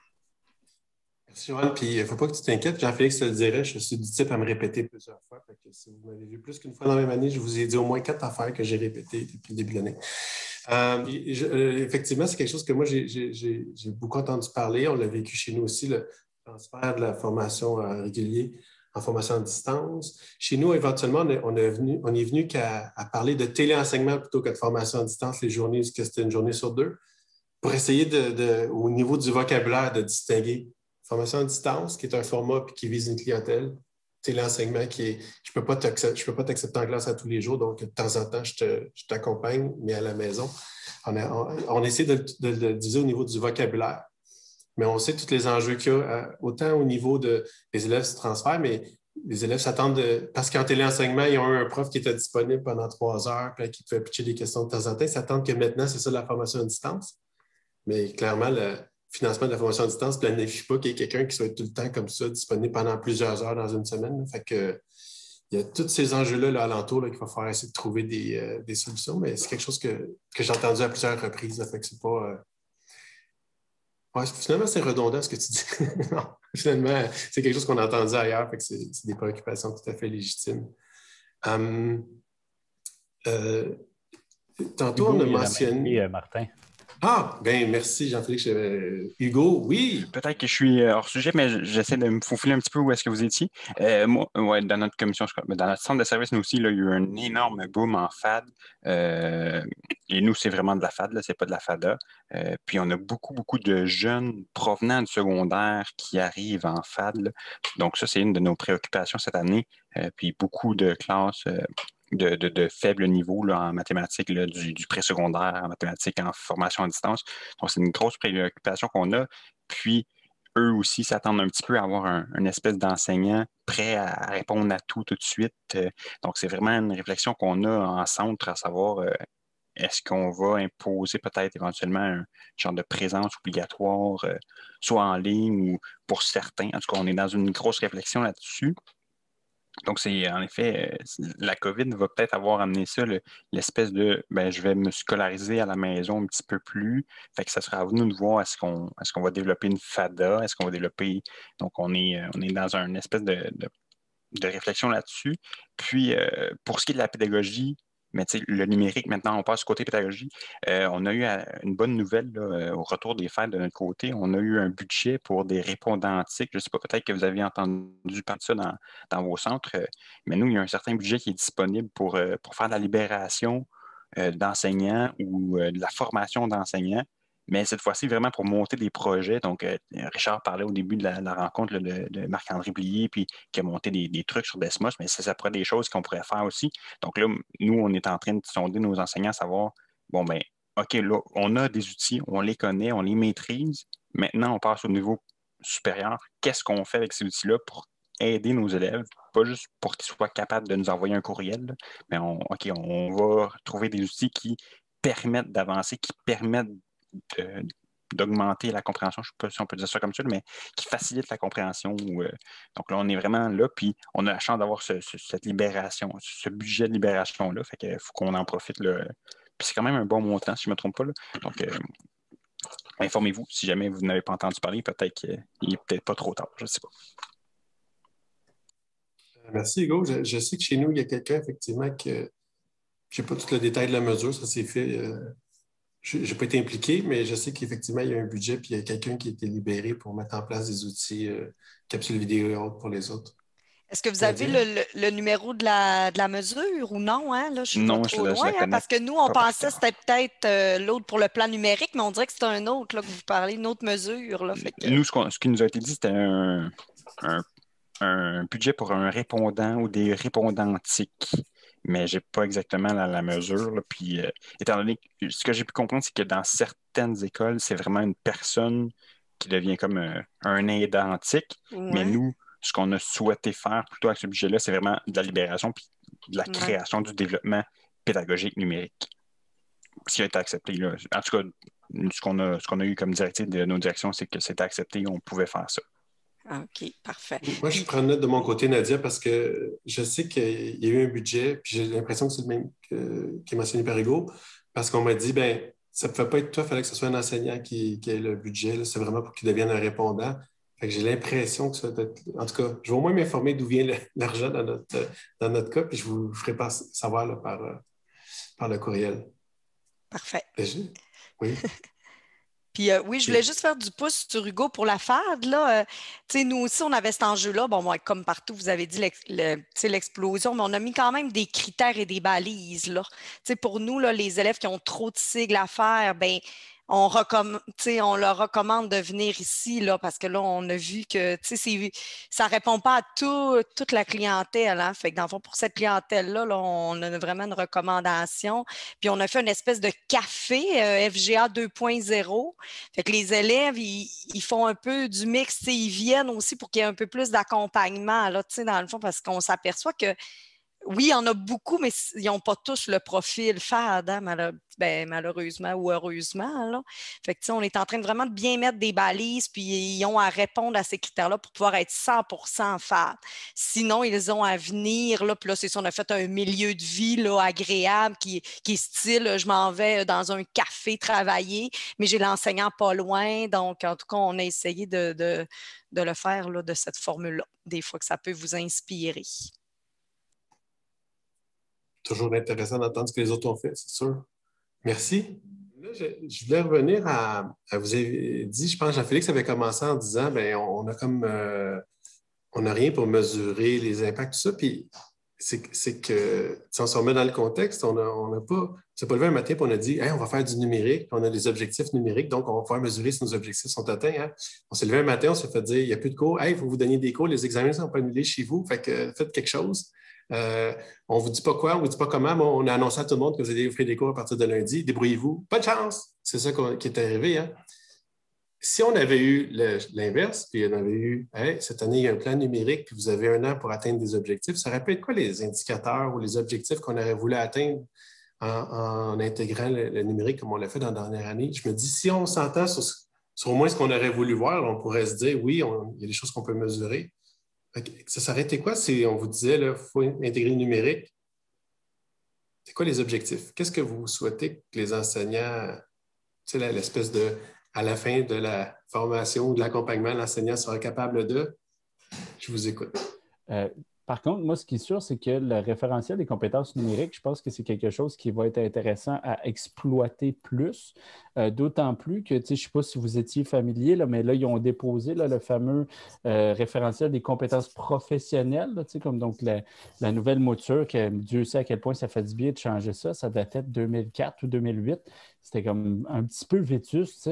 Merci, Joanne. Puis, il ne faut pas que tu t'inquiètes. Jean-Félix te le dirait, je suis du type à me répéter plusieurs fois. Fait que si vous m'avez vu plus qu'une fois dans la même année, je vous ai dit au moins 4 affaires que j'ai répétées depuis le début de l'année. Effectivement, c'est quelque chose que moi, j'ai beaucoup entendu parler. On l'a vécu chez nous aussi, le transfert de la formation régulière en formation à distance. Chez nous, éventuellement, on est venu qu'à parler de téléenseignement plutôt que de formation à distance les journées, parce que c'était une journée sur deux, pour essayer au niveau du vocabulaire de distinguer formation à distance, qui est un format qui vise une clientèle, téléenseignement qui est, je ne peux pas t'accepter en classe à tous les jours, donc de temps en temps, je t'accompagne, mais à la maison. On essaie de le diviser au niveau du vocabulaire, mais on sait tous les enjeux qu'il y a, autant au niveau des élèves se transfèrent, mais les élèves s'attendent parce qu'en téléenseignement, ils ont eu un prof qui était disponible pendant 3 heures, puis qui pouvait pitcher des questions de temps en temps. Ils s'attendent que maintenant, c'est ça la formation à distance. Mais clairement, le financement de la formation à distance ne planifie pas qu'il y ait quelqu'un qui soit tout le temps comme ça, disponible pendant plusieurs heures dans une semaine. Là. Fait que, il y a tous ces enjeux-là là, alentour là, qu'il va falloir essayer de trouver des solutions, mais c'est quelque chose que j'ai entendu à plusieurs reprises. Là, fait que c'est pas. Ouais, finalement, c'est redondant ce que tu dis. Non, finalement, c'est quelque chose qu'on a entendu ailleurs, fait que c'est des préoccupations tout à fait légitimes. Tantôt, Hugo, on a il a mentionné. Martin. Ah, bien, merci Jean-Félix. Hugo, oui. Peut-être que je suis hors sujet, mais j'essaie de me faufiler un petit peu où est-ce que vous étiez. Moi, ouais, dans notre commission, dans notre centre de service, nous aussi, là, il y a eu un énorme boom en FAD. Et nous, c'est vraiment de la FAD, c'est pas de la FADA. Puis on a beaucoup, beaucoup de jeunes provenant du secondaire qui arrivent en FAD. Là. Donc ça, c'est une de nos préoccupations cette année. Puis beaucoup de classes de faible niveau là, en mathématiques, là, du présecondaire, en mathématiques, en formation à distance. Donc, c'est une grosse préoccupation qu'on a. Puis, eux aussi s'attendent un petit peu à avoir une espèce d'enseignant prêt à répondre à tout de suite. Donc, c'est vraiment une réflexion qu'on a en centre, à savoir est-ce qu'on va imposer peut-être éventuellement un genre de présence obligatoire, soit en ligne ou pour certains. En tout cas, on est dans une grosse réflexion là-dessus. Donc, c'est en effet, la COVID va peut-être avoir amené ça, l'espèce de je vais me scolariser à la maison un petit peu plus. Fait que ça sera à nous de voir est-ce qu'on va développer une FADA, est-ce qu'on va développer. Donc, on est dans une espèce de réflexion là-dessus. Puis, pour ce qui est de la pédagogie, mais le numérique, maintenant, on passe du côté pédagogie. On a eu une bonne nouvelle là, au retour des fêtes de notre côté. On a eu un budget pour des répondantiques. Je ne sais pas, peut-être que vous avez entendu parler de ça dans vos centres, mais nous, il y a un certain budget qui est disponible pour faire de la libération d'enseignants ou de la formation d'enseignants. Mais cette fois-ci, vraiment pour monter des projets. Donc, Richard parlait au début de la rencontre là, de Marc-André Blier, puis qui a monté des trucs sur Desmos, mais ça pourrait être des choses qu'on pourrait faire aussi. Donc là, nous, on est en train de sonder nos enseignants à savoir, bon, ben, OK, là, on a des outils, on les connaît, on les maîtrise. Maintenant, on passe au niveau supérieur. Qu'est-ce qu'on fait avec ces outils-là pour aider nos élèves, pas juste pour qu'ils soient capables de nous envoyer un courriel, là, mais on va trouver des outils qui permettent d'avancer, qui permettent d'augmenter la compréhension, je ne sais pas si on peut dire ça comme ça, mais qui facilite la compréhension. Donc là, on est vraiment là, puis on a la chance d'avoir cette libération, ce budget de libération-là, fait qu'il faut qu'on en profite. Là. Puis c'est quand même un bon montant, si je ne me trompe pas. Là. Donc, informez-vous, si jamais vous n'avez pas entendu parler, peut-être qu'il n'est peut-être pas trop tard, je ne sais pas. Merci, Hugo. Je sais que chez nous, il y a quelqu'un, effectivement, que je n'ai pas tout le détail de la mesure, ça s'est fait... Je n'ai pas été impliqué, mais je sais qu'effectivement, il y a un budget puis il y a quelqu'un qui a été libéré pour mettre en place des outils, capsules vidéo et autres pour les autres. Est-ce que vous avez le numéro de la mesure ou non? Hein? Là, je suis pas trop loin, parce que nous, on pensait que c'était peut-être l'autre pour le plan numérique, mais on dirait que c'est un autre, là, que vous parlez, une autre mesure. Là, fait que... Nous, ce qui nous a été dit, c'était un budget pour un répondant ou des répondantiques. Mais je n'ai pas exactement la mesure. Là. Puis, étant donné que ce que j'ai pu comprendre, c'est que dans certaines écoles, c'est vraiment une personne qui devient comme un aidantique. Ouais. Mais nous, ce qu'on a souhaité faire plutôt avec ce budget-là, c'est vraiment de la libération puis de la création du développement pédagogique numérique. Ce qui a été accepté. Là. En tout cas, ce qu'on a eu comme directive de nos directions, c'est que c'était accepté, on pouvait faire ça. OK, parfait. Moi, je prends note de mon côté, Nadia, parce que je sais qu'il y a eu un budget, puis j'ai l'impression que c'est le même qui est mentionné par Hugo, parce qu'on m'a dit, bien, ça ne pouvait pas être toi, il fallait que ce soit un enseignant qui ait le budget. Là. C'est vraiment pour qu'il devienne un répondant. Fait que j'ai l'impression que ça doit être... En tout cas, je vais au moins m'informer d'où vient l'argent dans notre cas, puis je vous ferai savoir là, par le courriel. Parfait. Oui. Puis oui, je voulais juste faire du pouce sur Hugo pour la FAD. Là, nous aussi, on avait cet enjeu-là. Bon, moi, comme partout, vous avez dit l'explosion, mais on a mis quand même des critères et des balises. Là. Pour nous, là, les élèves qui ont trop de sigles à faire, ben on leur recommande de venir ici là, parce que là, on a vu que ça ne répond pas à toute la clientèle. Hein. Fait que dans le fond, pour cette clientèle-là, là, on a vraiment une recommandation. Puis on a fait une espèce de café FGA 2.0. Fait que les élèves, ils font un peu du mix. Ils viennent aussi pour qu'il y ait un peu plus d'accompagnement là, dans le fond, parce qu'on s'aperçoit que oui, il y en a beaucoup, mais ils n'ont pas tous le profil FAD, hein, malheureusement ou heureusement. Là. Fait que, on est en train de vraiment bien mettre des balises, puis ils ont à répondre à ces critères-là pour pouvoir être 100% FAD. Sinon, ils ont à venir, là, puis là, c'est ça, on a fait un milieu de vie là, agréable qui est style, je m'en vais dans un café travailler, mais j'ai l'enseignant pas loin. Donc, en tout cas, on a essayé de le faire là, de cette formule-là. Des fois que ça peut vous inspirer. Toujours intéressant d'entendre ce que les autres ont fait, c'est sûr. Merci. Là, je voulais revenir à vous avez dit, je pense que Jean-Félix avait commencé en disant, bien, on n'a rien pour mesurer les impacts, tout ça. Puis c'est que, si on se remet dans le contexte, on s'est pas levé un matin et on a dit, hey, on va faire du numérique, on a des objectifs numériques, donc on va pouvoir mesurer si nos objectifs sont atteints. Hein. On s'est levé un matin, on s'est fait dire, il n'y a plus de cours, hey, il faut vous donner des cours, les examens ne sont pas annulés chez vous, fait que faites quelque chose. On ne vous dit pas quoi, on ne vous dit pas comment, mais on a annoncé à tout le monde que vous allez offrir des cours à partir de lundi. Débrouillez-vous. Pas de chance! C'est ça qui est arrivé. Hein? Si on avait eu l'inverse, puis on avait eu hey, cette année, il y a un plan numérique, puis vous avez 1 an pour atteindre des objectifs, ça aurait pu être quoi les indicateurs ou les objectifs qu'on aurait voulu atteindre en intégrant le numérique comme on l'a fait dans la dernière année? Je me dis, si on s'entend sur au moins ce qu'on aurait voulu voir, on pourrait se dire, oui, il y a des choses qu'on peut mesurer. Ça s'arrêtait quoi si on vous disait qu'il faut intégrer le numérique? C'est quoi les objectifs? Qu'est-ce que vous souhaitez que les enseignants, l'espèce de, à la fin de la formation ou de l'accompagnement, l'enseignant sera capable de? Je vous écoute. Par contre, moi, ce qui est sûr, c'est que le référentiel des compétences numériques, je pense que c'est quelque chose qui va être intéressant à exploiter plus, d'autant plus que, je ne sais pas si vous étiez familier, là, mais là, ils ont déposé là, le fameux référentiel des compétences professionnelles, là, comme donc la nouvelle mouture, que Dieu sait à quel point ça fait du bien de changer ça, ça datait de 2004 ou 2008. C'était comme un petit peu vétus,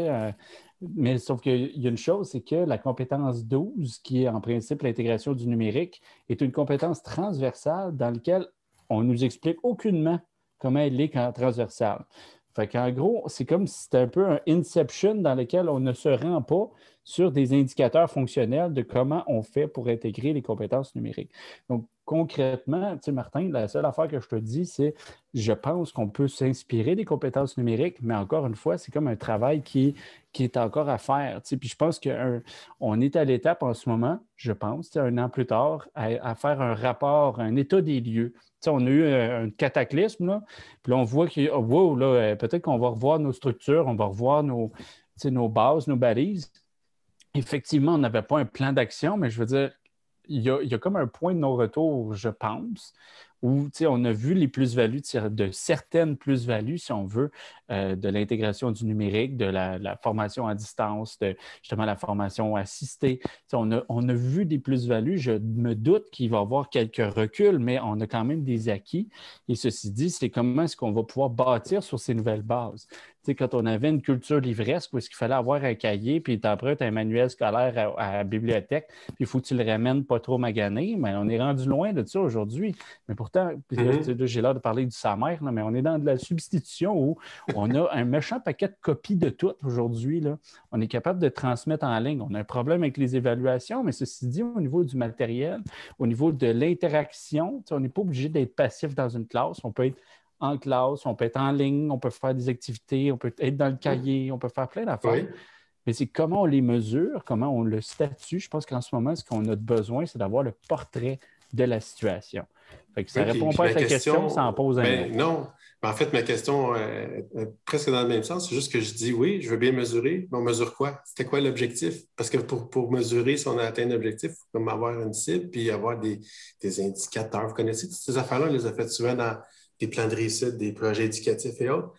mais sauf qu'il y a une chose, c'est que la compétence 12, qui est en principe l'intégration du numérique, est une compétence transversale dans laquelle on nous explique aucunement comment elle est transversale. Fait qu'en gros, c'est comme si c'était un peu un inception dans lequel on ne se rend pas sur des indicateurs fonctionnels de comment on fait pour intégrer les compétences numériques. Donc, concrètement, tu sais, Martin, la seule affaire que je te dis, c'est je pense qu'on peut s'inspirer des compétences numériques, mais encore une fois, c'est comme un travail qui est encore à faire. Tu sais. Puis je pense qu'on est à l'étape en ce moment, je pense, 1 an plus tard, à faire un rapport, un état des lieux. Tu sais, on a eu un cataclysme, là, puis là, on voit que wow, là, peut-être qu'on va revoir nos structures, on va revoir nos bases, nos balises. Effectivement, on n'avait pas un plan d'action, mais je veux dire, il y a comme un point de non-retour, je pense, où on a vu les plus-values, de certaines plus-values, si on veut, de l'intégration du numérique, de la formation à distance, de justement la formation assistée. On a vu des plus-values. Je me doute qu'il va y avoir quelques reculs, mais on a quand même des acquis. Et ceci dit, c'est comment est-ce qu'on va pouvoir bâtir sur ces nouvelles bases. Tu sais, quand on avait une culture livresque où est-ce qu'il fallait avoir un cahier, puis t'empruntes un manuel scolaire à la bibliothèque, puis il faut que tu le ramènes pas trop magané, mais on est rendu loin de ça aujourd'hui. Mais pourtant, là, j'ai l'air de parler du SAMR, là, mais on est dans de la substitution où on a un méchant paquet de copies de tout aujourd'hui. Là. On est capable de transmettre en ligne. On a un problème avec les évaluations, mais ceci dit, au niveau du matériel, au niveau de l'interaction, on n'est pas obligé d'être passif dans une classe. On peut être en classe, on peut être en ligne, on peut faire des activités, on peut être dans le cahier, on peut faire plein d'affaires. Oui. Mais c'est comment on les mesure, comment on le statue. Je pense qu'en ce moment, ce qu'on a besoin, c'est d'avoir le portrait de la situation. Fait que ça ne répond pas à ta question, ça en pose un autre. Non. En fait, ma question est presque dans le même sens. C'est juste que je dis oui, je veux bien mesurer, mais on mesure quoi? C'était quoi l'objectif? Parce que pour mesurer si on a atteint l'objectif, il faut comme avoir une cible puis avoir des indicateurs. Vous connaissez toutes ces affaires-là, on les a faites souvent dans des plans de réussite, des projets éducatifs et autres.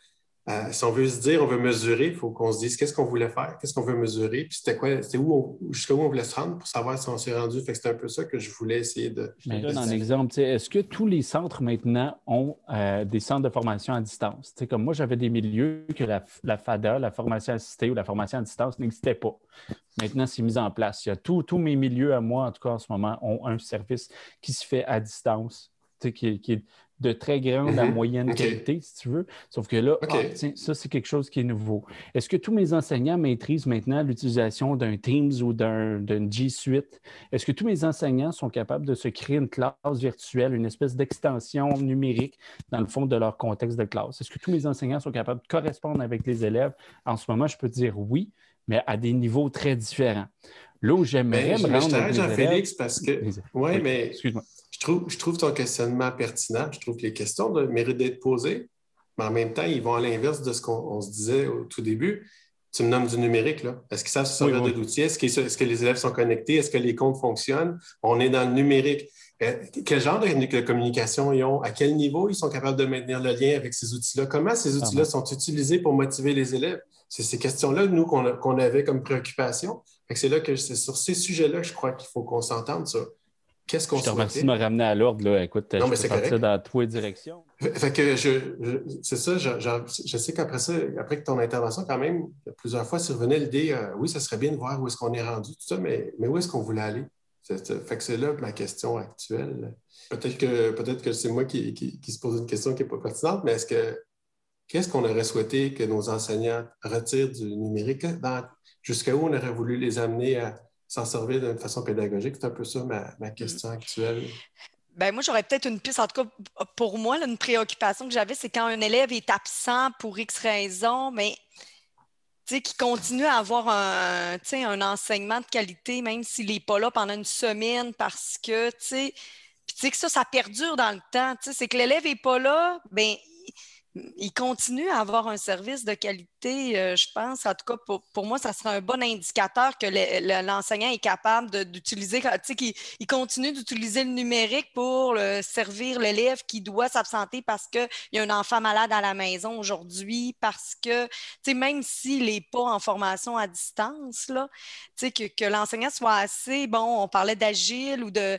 si on veut se dire, on veut mesurer, il faut qu'on se dise qu'est-ce qu'on voulait faire, qu'est-ce qu'on veut mesurer, puis c'était jusqu'à où on voulait se rendre pour savoir si on s'est rendu. Fait que c'est un peu ça que je voulais essayer de... Je te donne un exemple. Est-ce que tous les centres maintenant ont des centres de formation à distance? Comme moi, j'avais des milieux que la FADA, la formation assistée ou la formation à distance n'existait pas. Maintenant, c'est mis en place. Il y a tous mes milieux à moi, en tout cas en ce moment, ont un service qui se fait à distance, qui est de très grande à moyenne qualité, si tu veux. Sauf que là, ça, c'est quelque chose qui est nouveau. Est-ce que tous mes enseignants maîtrisent maintenant l'utilisation d'un Teams ou d'un G Suite? Est-ce que tous mes enseignants sont capables de se créer une classe virtuelle, une espèce d'extension numérique dans le fond de leur contexte de classe? Est-ce que tous mes enseignants sont capables de correspondre avec les élèves? En ce moment, je peux dire oui, mais à des niveaux très différents. Là où j'aimerais me rendre... Je t'arrête, Jean-Félix, parce que... Oui, mais... Excuse-moi. Je trouve ton questionnement pertinent. Je trouve que les questions méritent d'être posées, mais en même temps, ils vont à l'inverse de ce qu'on se disait au tout début. Tu me nommes du numérique, là. Est-ce qu'ils savent se servir de l'outil? Est-ce que les élèves sont connectés? Est-ce que les comptes fonctionnent? On est dans le numérique. Quel genre de communication ils ont? À quel niveau ils sont capables de maintenir le lien avec ces outils-là? Comment ces outils-là sont utilisés pour motiver les élèves? C'est ces questions-là, nous, qu'on avait comme préoccupation. C'est sur ces sujets-là que je crois qu'il faut qu'on s'entende sur. Qu'est-ce qu'on Je te remercie de me ramener à l'ordre. Là. Écoute, non, je peux partir dans toutes les directions. Fait que c'est ça, je sais qu'après ça, après que ton intervention, quand même, plusieurs fois survenait l'idée, oui, ça serait bien de voir où est-ce qu'on est rendu, tout ça, mais où est-ce qu'on voulait aller? Fait que c'est là ma question actuelle. Peut-être que c'est moi qui se pose une question qui n'est pas pertinente, mais qu'est-ce qu'on aurait souhaité que nos enseignants retirent du numérique? Jusqu'à où on aurait voulu les amener à s'en servir d'une façon pédagogique? C'est un peu ça ma question actuelle. Ben moi, j'aurais peut-être une piste, en tout cas pour moi, là, une préoccupation que j'avais, c'est quand un élève est absent pour X raison, mais qui continue à avoir un enseignement de qualité, même s'il n'est pas là pendant une semaine, parce que, que ça perdure dans le temps. C'est que l'élève n'est pas là, ben il continue à avoir un service de qualité, je pense. En tout cas, pour moi, ça serait un bon indicateur que l'enseignant est capable d'utiliser, qu'il continue d'utiliser le numérique pour servir l'élève qui doit s'absenter parce qu'il y a un enfant malade à la maison aujourd'hui, parce que, même s'il n'est pas en formation à distance, là, que l'enseignant soit assez, on parlait d'agile ou de,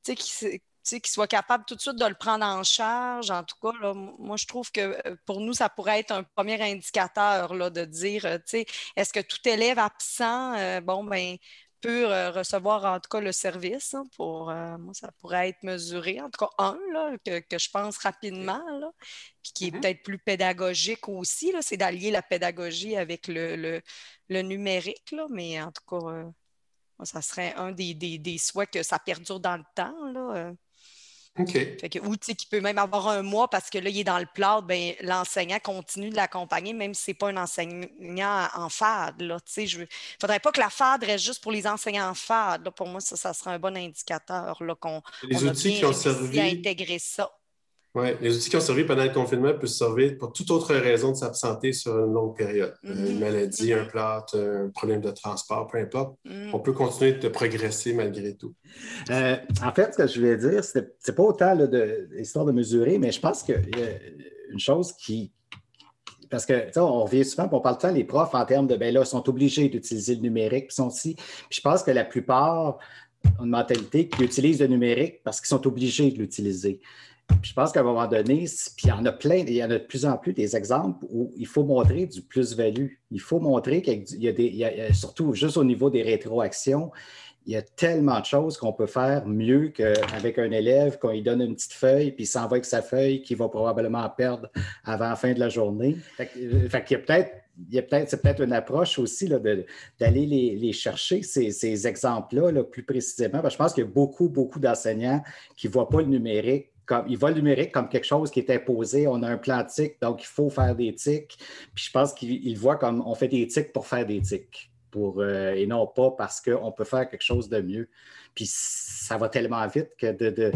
qu'il soit capable tout de suite de le prendre en charge. En tout cas, là, moi, je trouve que pour nous, ça pourrait être un premier indicateur là, de dire, est-ce que tout élève absent, peut recevoir en tout cas le service. Pour moi, ça pourrait être mesuré. En tout cas, que je pense rapidement, là, puis qui est peut-être plus pédagogique aussi, là, c'est d'allier la pédagogie avec le numérique. Là, mais en tout cas, ça serait un des souhaits que ça perdure dans le temps. Là, OK. Fait que, ou qu'il peut même avoir un mois parce que là, il est dans le cloud, l'enseignant continue de l'accompagner, même si ce n'est pas un enseignant en FAD. Il ne faudrait pas que la FAD reste juste pour les enseignants en FAD. Là. Pour moi, ça serait un bon indicateur là, qu'on les outils qui ont servi à intégrer ça. Oui, les outils qui ont servi pendant le confinement peuvent servir pour toute autre raison de s'absenter sur une longue période. Une maladie, un plâtre, un problème de transport, peu importe. On peut continuer de progresser malgré tout. En fait, ce que je voulais dire, c'est pas autant de l'histoire de mesurer, mais je pense qu'il y a une chose qui... Parce que, on revient souvent, on parle tout le temps, les profs, en termes de, là, sont obligés d'utiliser le numérique, puis sont aussi... Puis je pense que la plupart ont une mentalité qui utilise le numérique parce qu'ils sont obligés de l'utiliser. Puis je pense qu'à un moment donné, puis il y en a plein, il y en a de plus en plus des exemples où il faut montrer du plus-value. Il faut montrer qu'il y a surtout juste au niveau des rétroactions, il y a tellement de choses qu'on peut faire mieux qu'avec un élève, qu'on lui donne une petite feuille, puis il s'en va avec sa feuille qu'il va probablement perdre avant la fin de la journée. Fait qu'il y a peut-être, c'est peut-être une approche aussi là, d'aller les chercher, ces exemples-là, là, plus précisément. Parce que je pense qu'il y a beaucoup, beaucoup d'enseignants qui ne voient pas le numérique. Ils voient le numérique comme quelque chose qui est imposé. On a un plan TIC, donc il faut faire des TIC. Puis je pense qu'ils le voient comme on fait des TIC pour faire des TIC. Et non pas parce qu'on peut faire quelque chose de mieux. Puis ça va tellement vite que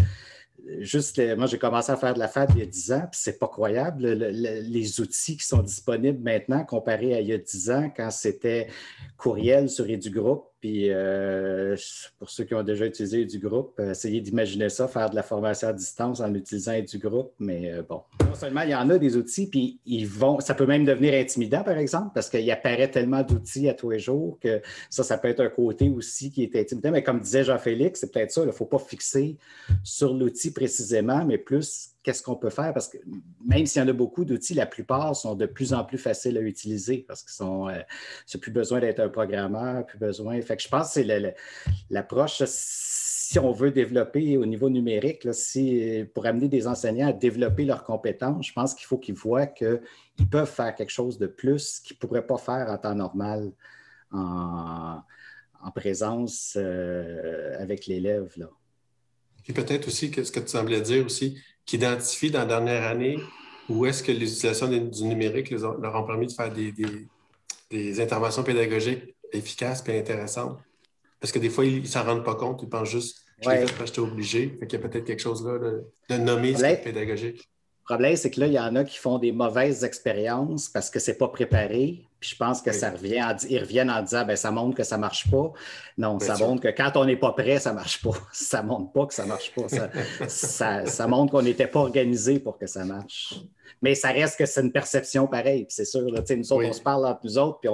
moi, j'ai commencé à faire de la FAD il y a 10 ans, puis c'est pas croyable, les outils qui sont disponibles maintenant comparés à il y a 10 ans, quand c'était courriel sur EduGroupe, Puis pour ceux qui ont déjà utilisé du groupe, essayez d'imaginer ça, faire de la formation à distance en utilisant du groupe. Mais bon, non seulement il y en a des outils, puis ça peut même devenir intimidant, par exemple, parce qu'il apparaît tellement d'outils à tous les jours que ça peut être un côté aussi qui est intimidant. Mais comme disait Jean-Félix, c'est peut-être ça, il ne faut pas fixer sur l'outil précisément, mais plus qu'est-ce qu'on peut faire, parce que même s'il y en a beaucoup d'outils, la plupart sont de plus en plus faciles à utiliser parce qu'ils c'est plus besoin d'être un programmeur, plus besoin. Fait que je pense que c'est l'approche, si on veut développer au niveau numérique, là, pour amener des enseignants à développer leurs compétences, je pense qu'il faut qu'ils voient qu'ils peuvent faire quelque chose de plus qu'ils ne pourraient pas faire en temps normal en présence avec l'élève, là. Puis peut-être aussi, ce que tu semblais dire aussi, qui identifie dans la dernière année où est-ce que les utilisations du numérique leur ont permis de faire des interventions pédagogiques efficaces et intéressantes. Parce que des fois, ils ne s'en rendent pas compte, ils pensent juste « je l'ai fait parce que j'étais obligé ». Fait qu'il y a peut-être quelque chose là de nommer ce qui est pédagogique. Le problème, c'est que là, il y en a qui font des mauvaises expériences parce que ce n'est pas préparé. Puis je pense que ils reviennent en disant ça montre que ça ne marche pas. Non, ça montre que quand on n'est pas prêt, ça ne marche pas. Ça ne montre pas que ça ne marche pas. Ça montre qu'on n'était pas organisé pour que ça marche. Mais ça reste que c'est une perception pareille. C'est sûr, là, nous autres, on se parle entre nous autres, puis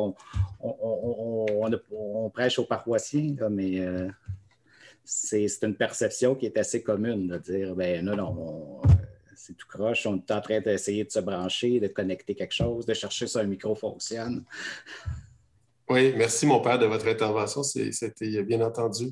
on prêche aux paroissiens, là, mais c'est une perception qui est assez commune de dire non. C'est tout croche, on est en train d'essayer de se brancher, de connecter quelque chose, de chercher si un micro fonctionne. Oui, merci mon père de votre intervention, c'était bien entendu.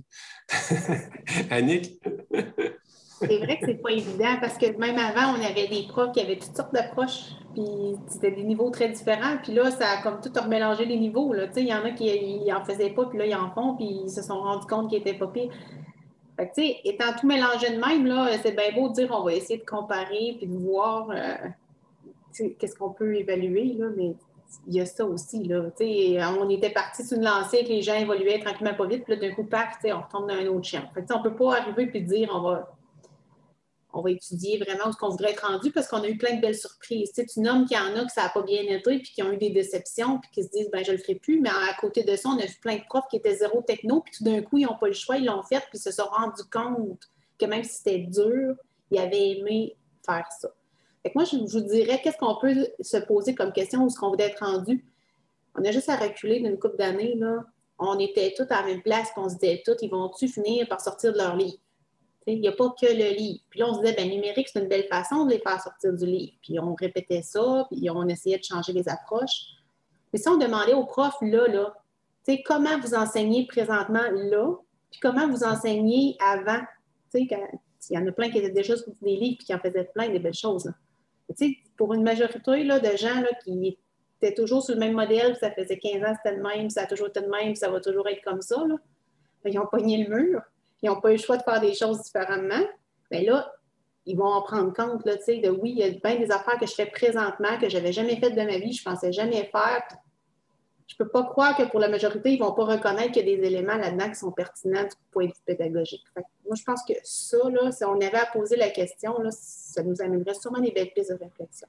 Annick? C'est vrai que c'est pas évident parce que même avant, on avait des profs qui avaient toutes sortes d'approches, puis c'était des niveaux très différents. Puis là, ça a comme tout remélangé les niveaux. Il y en a qui en faisaient pas, puis là, ils en font, puis ils se sont rendus compte qu'ils n'étaient pas pires. Fait que, étant tout mélangé de même, là, c'est bien beau de dire on va essayer de comparer puis de voir qu'est-ce qu'on peut évaluer, là, mais il y a ça aussi. Là, on était parti sur une lancée que les gens évoluaient tranquillement pas vite, puis là, d'un coup, paf, on retombe dans un autre champ. Fait que, on ne peut pas arriver et dire on va étudier vraiment où est-ce qu'on voudrait être rendu parce qu'on a eu plein de belles surprises. Tu nommes qu'il y en a que ça n'a pas bien été puis qui ont eu des déceptions puis qui se disent je ne le ferai plus. Mais à côté de ça, on a vu plein de profs qui étaient zéro techno puis tout d'un coup, ils n'ont pas le choix, ils l'ont fait puis ils se sont rendus compte que même si c'était dur, ils avaient aimé faire ça. Fait que moi, je vous dirais, qu'est-ce qu'on peut se poser comme question où est-ce qu'on voudrait être rendu? On a juste à reculer d'une couple d'années. Là. On était tous à la même place qu'on se disait tous, ils vont-tu finir par sortir de leur livre? Il n'y a pas que le livre. Puis là, on se disait, numérique, c'est une belle façon de les faire sortir du livre. Puis on répétait ça, puis on essayait de changer les approches. Mais si on demandait aux profs, là, comment vous enseignez présentement là, puis comment vous enseignez avant? Il y en a plein qui étaient déjà sur des livres puis qui en faisaient plein des belles choses. Là. Pour une majorité là, de gens là, qui étaient toujours sur le même modèle, ça faisait 15 ans, c'était le même, ça a toujours été le même, ça va toujours être comme ça, là. Ils ont pogné le mur. Ils n'ont pas eu le choix de faire des choses différemment, mais là, ils vont en prendre compte, là, de oui, il y a bien des affaires que je fais présentement, que je n'avais jamais faites de ma vie, je ne pensais jamais faire. Je ne peux pas croire que pour la majorité, ils ne vont pas reconnaître qu'il y a des éléments là-dedans qui sont pertinents du point de vue pédagogique. Fait que moi, je pense que ça, là, si on avait à poser la question, là, ça nous amènerait sûrement des belles pistes de réflexion.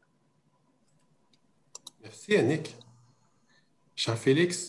Merci, Annick. Jean-Félix?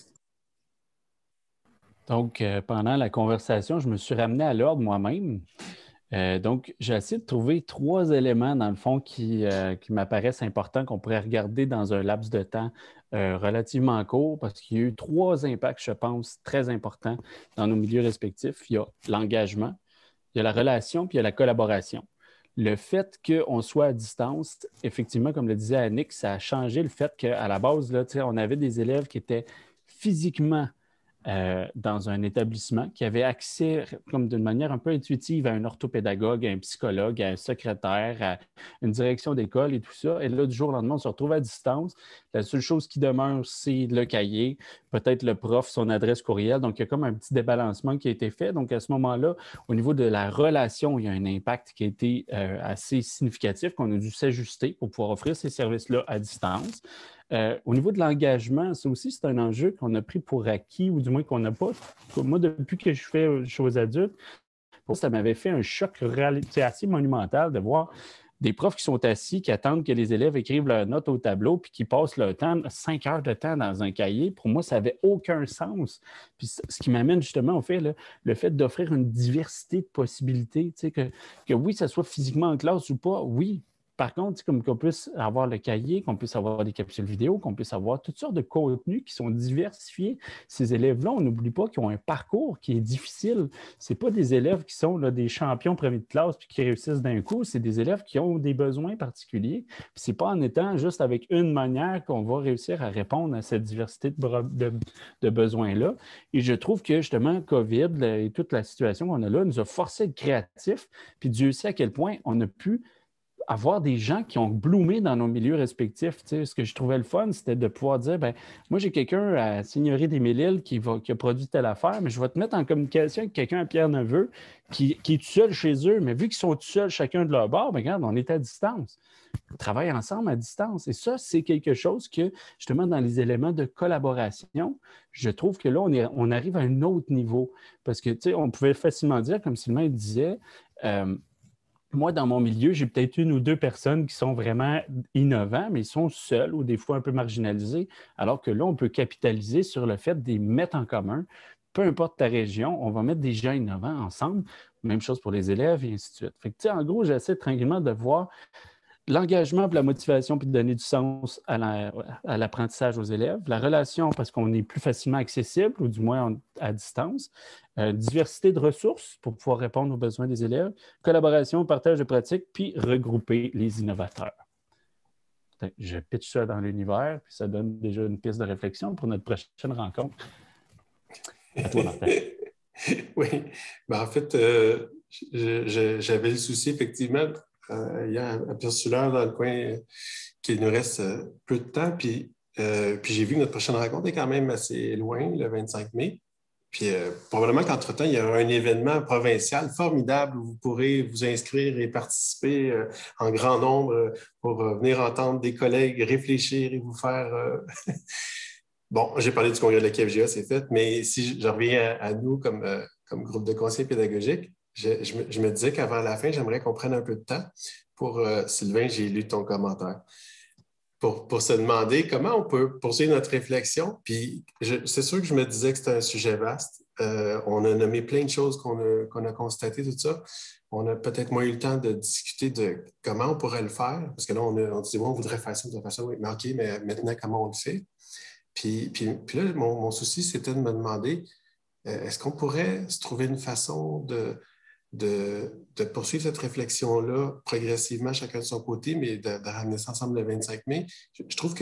Donc, pendant la conversation, je me suis ramené à l'ordre moi-même. Donc, j'ai essayé de trouver 3 éléments, dans le fond, qui m'apparaissent importants, qu'on pourrait regarder dans un laps de temps relativement court, parce qu'il y a eu 3 impacts, je pense, très importants dans nos milieux respectifs. Il y a l'engagement, il y a la relation, puis il y a la collaboration. Le fait qu'on soit à distance, effectivement, comme le disait Annick, ça a changé le fait qu'à la base, là, on avait des élèves qui étaient physiquement dans un établissement, qui avaient accès comme d'une manière un peu intuitive à un orthopédagogue, à un psychologue, à un secrétaire, à une direction d'école et tout ça. Et là, du jour au lendemain, on se retrouve à distance. La seule chose qui demeure, c'est le cahier, peut-être le prof, son adresse courriel. Donc, il y a comme un petit débalancement qui a été fait. Donc, à ce moment-là, au niveau de la relation, il y a un impact qui a été assez significatif, qu'on a dû s'ajuster pour pouvoir offrir ces services-là à distance. Au niveau de l'engagement, ça aussi, c'est un enjeu qu'on a pris pour acquis, ou du moins qu'on n'a pas. Moi, depuis que je fais choses adultes, ça m'avait fait un choc assez monumental de voir des profs qui sont assis, qui attendent que les élèves écrivent leurs notes au tableau, puis qui passent leur temps, 5 heures de temps dans un cahier, pour moi, ça n'avait aucun sens. Puis ce qui m'amène justement au fait, là, le fait d'offrir une diversité de possibilités, que oui, ça soit physiquement en classe ou pas, oui. Par contre, comme qu'on puisse avoir le cahier, qu'on puisse avoir des capsules vidéo, qu'on puisse avoir toutes sortes de contenus qui sont diversifiés. Ces élèves-là, on n'oublie pas qu'ils ont un parcours qui est difficile. Ce n'est pas des élèves qui sont là, des champions premiers de classe puis qui réussissent d'un coup. C'est des élèves qui ont des besoins particuliers. Ce n'est pas en étant juste avec une manière qu'on va réussir à répondre à cette diversité de besoins-là. Et je trouve que justement, COVID et toute la situation qu'on a là nous a forcé à être créatifs. Puis Dieu sait à quel point on a pu avoir des gens qui ont bloomé dans nos milieux respectifs. Tu sais, ce que je trouvais le fun, c'était de pouvoir dire, ben moi, j'ai quelqu'un à Seigneurie des Mille-Îles qui a produit telle affaire, mais je vais te mettre en communication avec quelqu'un à Pierre-Neveu qui est tout seul chez eux, mais vu qu'ils sont tout seuls chacun de leur bord, ben regarde, on est à distance. On travaille ensemble à distance. Et ça, c'est quelque chose que, justement, dans les éléments de collaboration, je trouve que là, on arrive à un autre niveau. Parce que, tu sais, on pouvait facilement dire, comme Sylvain disait, moi, dans mon milieu, j'ai peut-être 1 ou 2 personnes qui sont vraiment innovants, mais ils sont seuls ou des fois un peu marginalisés, alors que là, on peut capitaliser sur le fait de les mettre en commun. Peu importe ta région, on va mettre des gens innovants ensemble. Même chose pour les élèves et ainsi de suite. Fait que, tu sais, en gros, j'essaie tranquillement de voir l'engagement, puis la motivation, puis de donner du sens à l'apprentissage aux élèves. La relation, parce qu'on est plus facilement accessible, ou du moins à distance. Diversité de ressources pour pouvoir répondre aux besoins des élèves. Collaboration, partage de pratiques, puis regrouper les innovateurs. Je pitch ça dans l'univers, puis ça donne déjà une piste de réflexion pour notre prochaine rencontre. À toi, Martin. Oui. Ben, en fait, j'avais le souci, effectivement, il y a un postulaire dans le coin qu'il nous reste peu de temps. Puis j'ai vu que notre prochaine rencontre est quand même assez loin, le 25 mai. Puis probablement qu'entre-temps, il y aura un événement provincial formidable où vous pourrez vous inscrire et participer en grand nombre pour venir entendre des collègues réfléchir et vous faire... Bon, j'ai parlé du congrès de la KFGA, c'est fait, mais si je reviens à nous comme groupe de conseil pédagogique, je me disais qu'avant la fin, j'aimerais qu'on prenne un peu de temps pour, Sylvain, j'ai lu ton commentaire, pour se demander comment on peut poursuivre notre réflexion. Puis c'est sûr que je me disais que c'était un sujet vaste. On a nommé plein de choses qu'on a constatées, tout ça. On a peut-être moins eu le temps de discuter de comment on pourrait le faire, parce que là, on disait, bon, on voudrait faire ça, oui, mais OK, mais maintenant, comment on le fait? Puis là, mon souci, c'était de me demander, est-ce qu'on pourrait se trouver une façon de poursuivre cette réflexion-là progressivement, chacun de son côté, mais de ramener ça ensemble le 25 mai? Je trouve que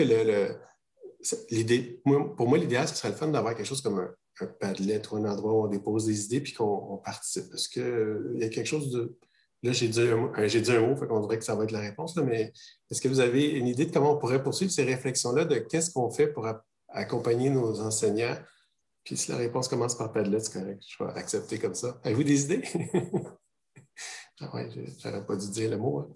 l'idée, pour moi, l'idéal, ce serait le fun d'avoir quelque chose comme un Padlet ou un endroit où on dépose des idées puis qu'on participe. Est-ce qu'il y a quelque chose de... Là, j'ai dit un mot, fait qu'on dirait que ça va être la réponse, là, mais est-ce que vous avez une idée de comment on pourrait poursuivre ces réflexions-là, de qu'est-ce qu'on fait pour accompagner nos enseignants? Puis si la réponse commence par Padlet, c'est correct, je vais accepter comme ça. Avez-vous des idées? Ah oui, j'aurais pas dû dire le mot. Hein.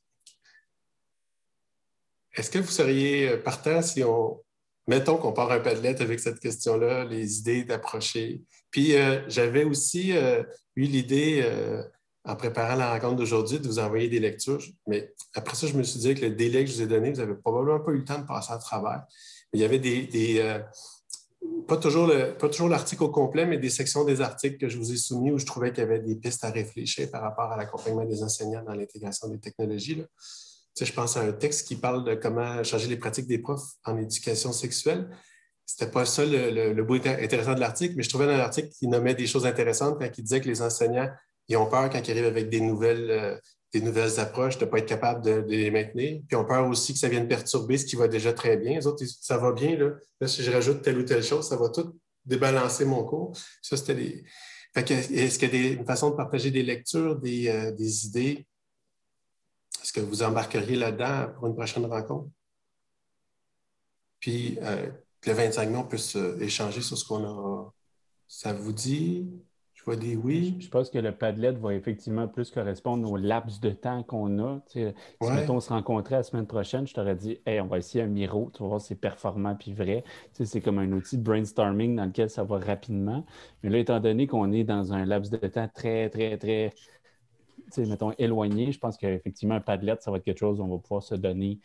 Est-ce que vous seriez partant si mettons qu'on part un Padlet avec cette question-là, les idées d'approcher. Puis j'avais aussi eu l'idée, en préparant la rencontre d'aujourd'hui, de vous envoyer des lectures. Mais après ça, je me suis dit que le délai que je vous ai donné, vous n'avez probablement pas eu le temps de passer à travers. Mais il y avait pas toujours l'article au complet, mais des sections des articles que je vous ai soumis où je trouvais qu'il y avait des pistes à réfléchir par rapport à l'accompagnement des enseignants dans l'intégration des technologies. Là. Tu sais, je pense à un texte qui parle de comment changer les pratiques des profs en éducation sexuelle. C'était pas ça le bout intéressant de l'article, mais je trouvais dans l'article qu'il nommait des choses intéressantes quand il disait que les enseignants, ils ont peur quand ils arrivent avec des nouvelles approches, de ne pas être capable de les maintenir. Puis ils ont peur aussi que ça vienne perturber ce qui va déjà très bien. Les autres, ça va bien. Là, si je rajoute telle ou telle chose, ça va tout débalancer mon cours. Ça, c'était les... Fait que, est-ce qu'il y a une façon de partager des lectures, des idées? Est-ce que vous embarqueriez là-dedans pour une prochaine rencontre? Puis, le 25 mai, on peut échanger sur ce qu'on a. Ça vous dit? Je vois des oui. Je pense que le Padlet va effectivement plus correspondre au laps de temps qu'on a. Tu sais, si, mettons, on se rencontrait la semaine prochaine, je t'aurais dit, hey, on va essayer un Miro, tu vas voir si c'est performant puis vrai. Tu sais, c'est comme un outil de brainstorming dans lequel ça va rapidement. Mais là, étant donné qu'on est dans un laps de temps très, très, très mettons, éloigné, je pense qu'effectivement, un Padlet, ça va être quelque chose où on va pouvoir se donner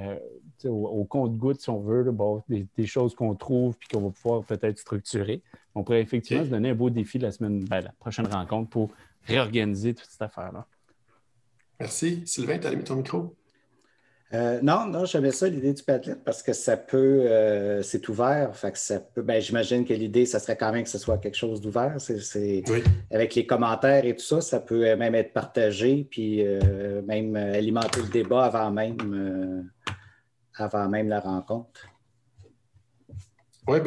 au compte-gouttes, si on veut, là, bon, des choses qu'on trouve puis qu'on va pouvoir peut-être structurer. On pourrait effectivement se donner un beau défi la prochaine rencontre pour réorganiser toute cette affaire-là. Merci. Sylvain, tu as allumé ton micro? Non, j'aimais ça, l'idée du Padlet, parce que ça peut, c'est ouvert. Fait que ça peut, j'imagine que l'idée, ça serait quand même que ce soit quelque chose d'ouvert. Oui. Avec les commentaires et tout ça, ça peut même être partagé, puis même alimenter le débat avant même la rencontre. Oui,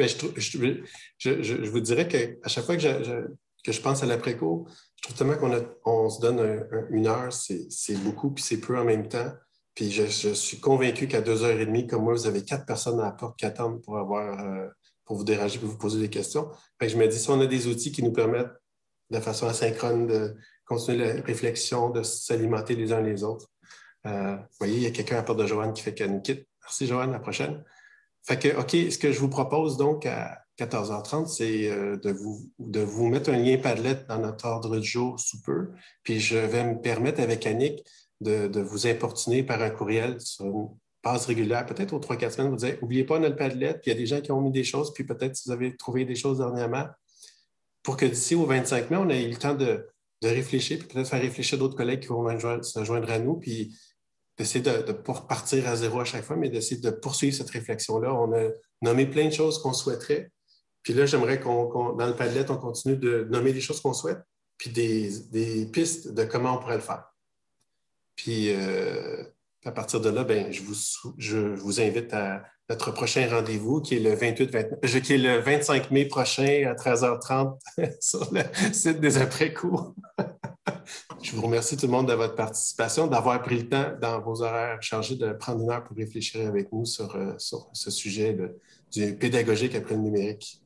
je vous dirais qu'à chaque fois que je pense à l'après-cours, je trouve tellement qu'on se donne une heure, c'est beaucoup, puis c'est peu en même temps. Puis je suis convaincu qu'à 2h30, comme moi, vous avez 4 personnes à la porte qui attendent pour vous déranger et vous poser des questions. Fait que je me dis, si on a des outils qui nous permettent de façon asynchrone de continuer la réflexion, de s'alimenter les uns les autres. Vous voyez, il y a quelqu'un à la porte de Joanne qui fait qu'elle nous quitte. Merci, Joanne, à la prochaine. Fait que, OK, ce que je vous propose donc à 14h30, c'est de vous mettre un lien Padlet dans notre ordre du jour sous peu. Puis je vais me permettre avec Annick de vous importuner par un courriel sur une base régulière, peut-être aux 3-4 semaines, vous dire, n'oubliez pas notre Padlet, puis il y a des gens qui ont mis des choses, puis peut-être si vous avez trouvé des choses dernièrement, pour que d'ici au 25 mai, on ait eu le temps de réfléchir, puis peut-être faire réfléchir d'autres collègues qui vont se joindre à nous, puis d'essayer de ne pas repartir à zéro à chaque fois, mais d'essayer de poursuivre cette réflexion-là. On a nommé plein de choses qu'on souhaiterait, puis là, j'aimerais dans le Padlet, on continue de nommer des choses qu'on souhaite, puis des pistes de comment on pourrait le faire. Puis, à partir de là, je vous invite à notre prochain rendez-vous, qui est le 25 mai prochain à 13h30 sur le site des après-cours. Je vous remercie tout le monde de votre participation, d'avoir pris le temps dans vos horaires chargés de prendre une heure pour réfléchir avec nous sur ce sujet du pédagogique après le numérique.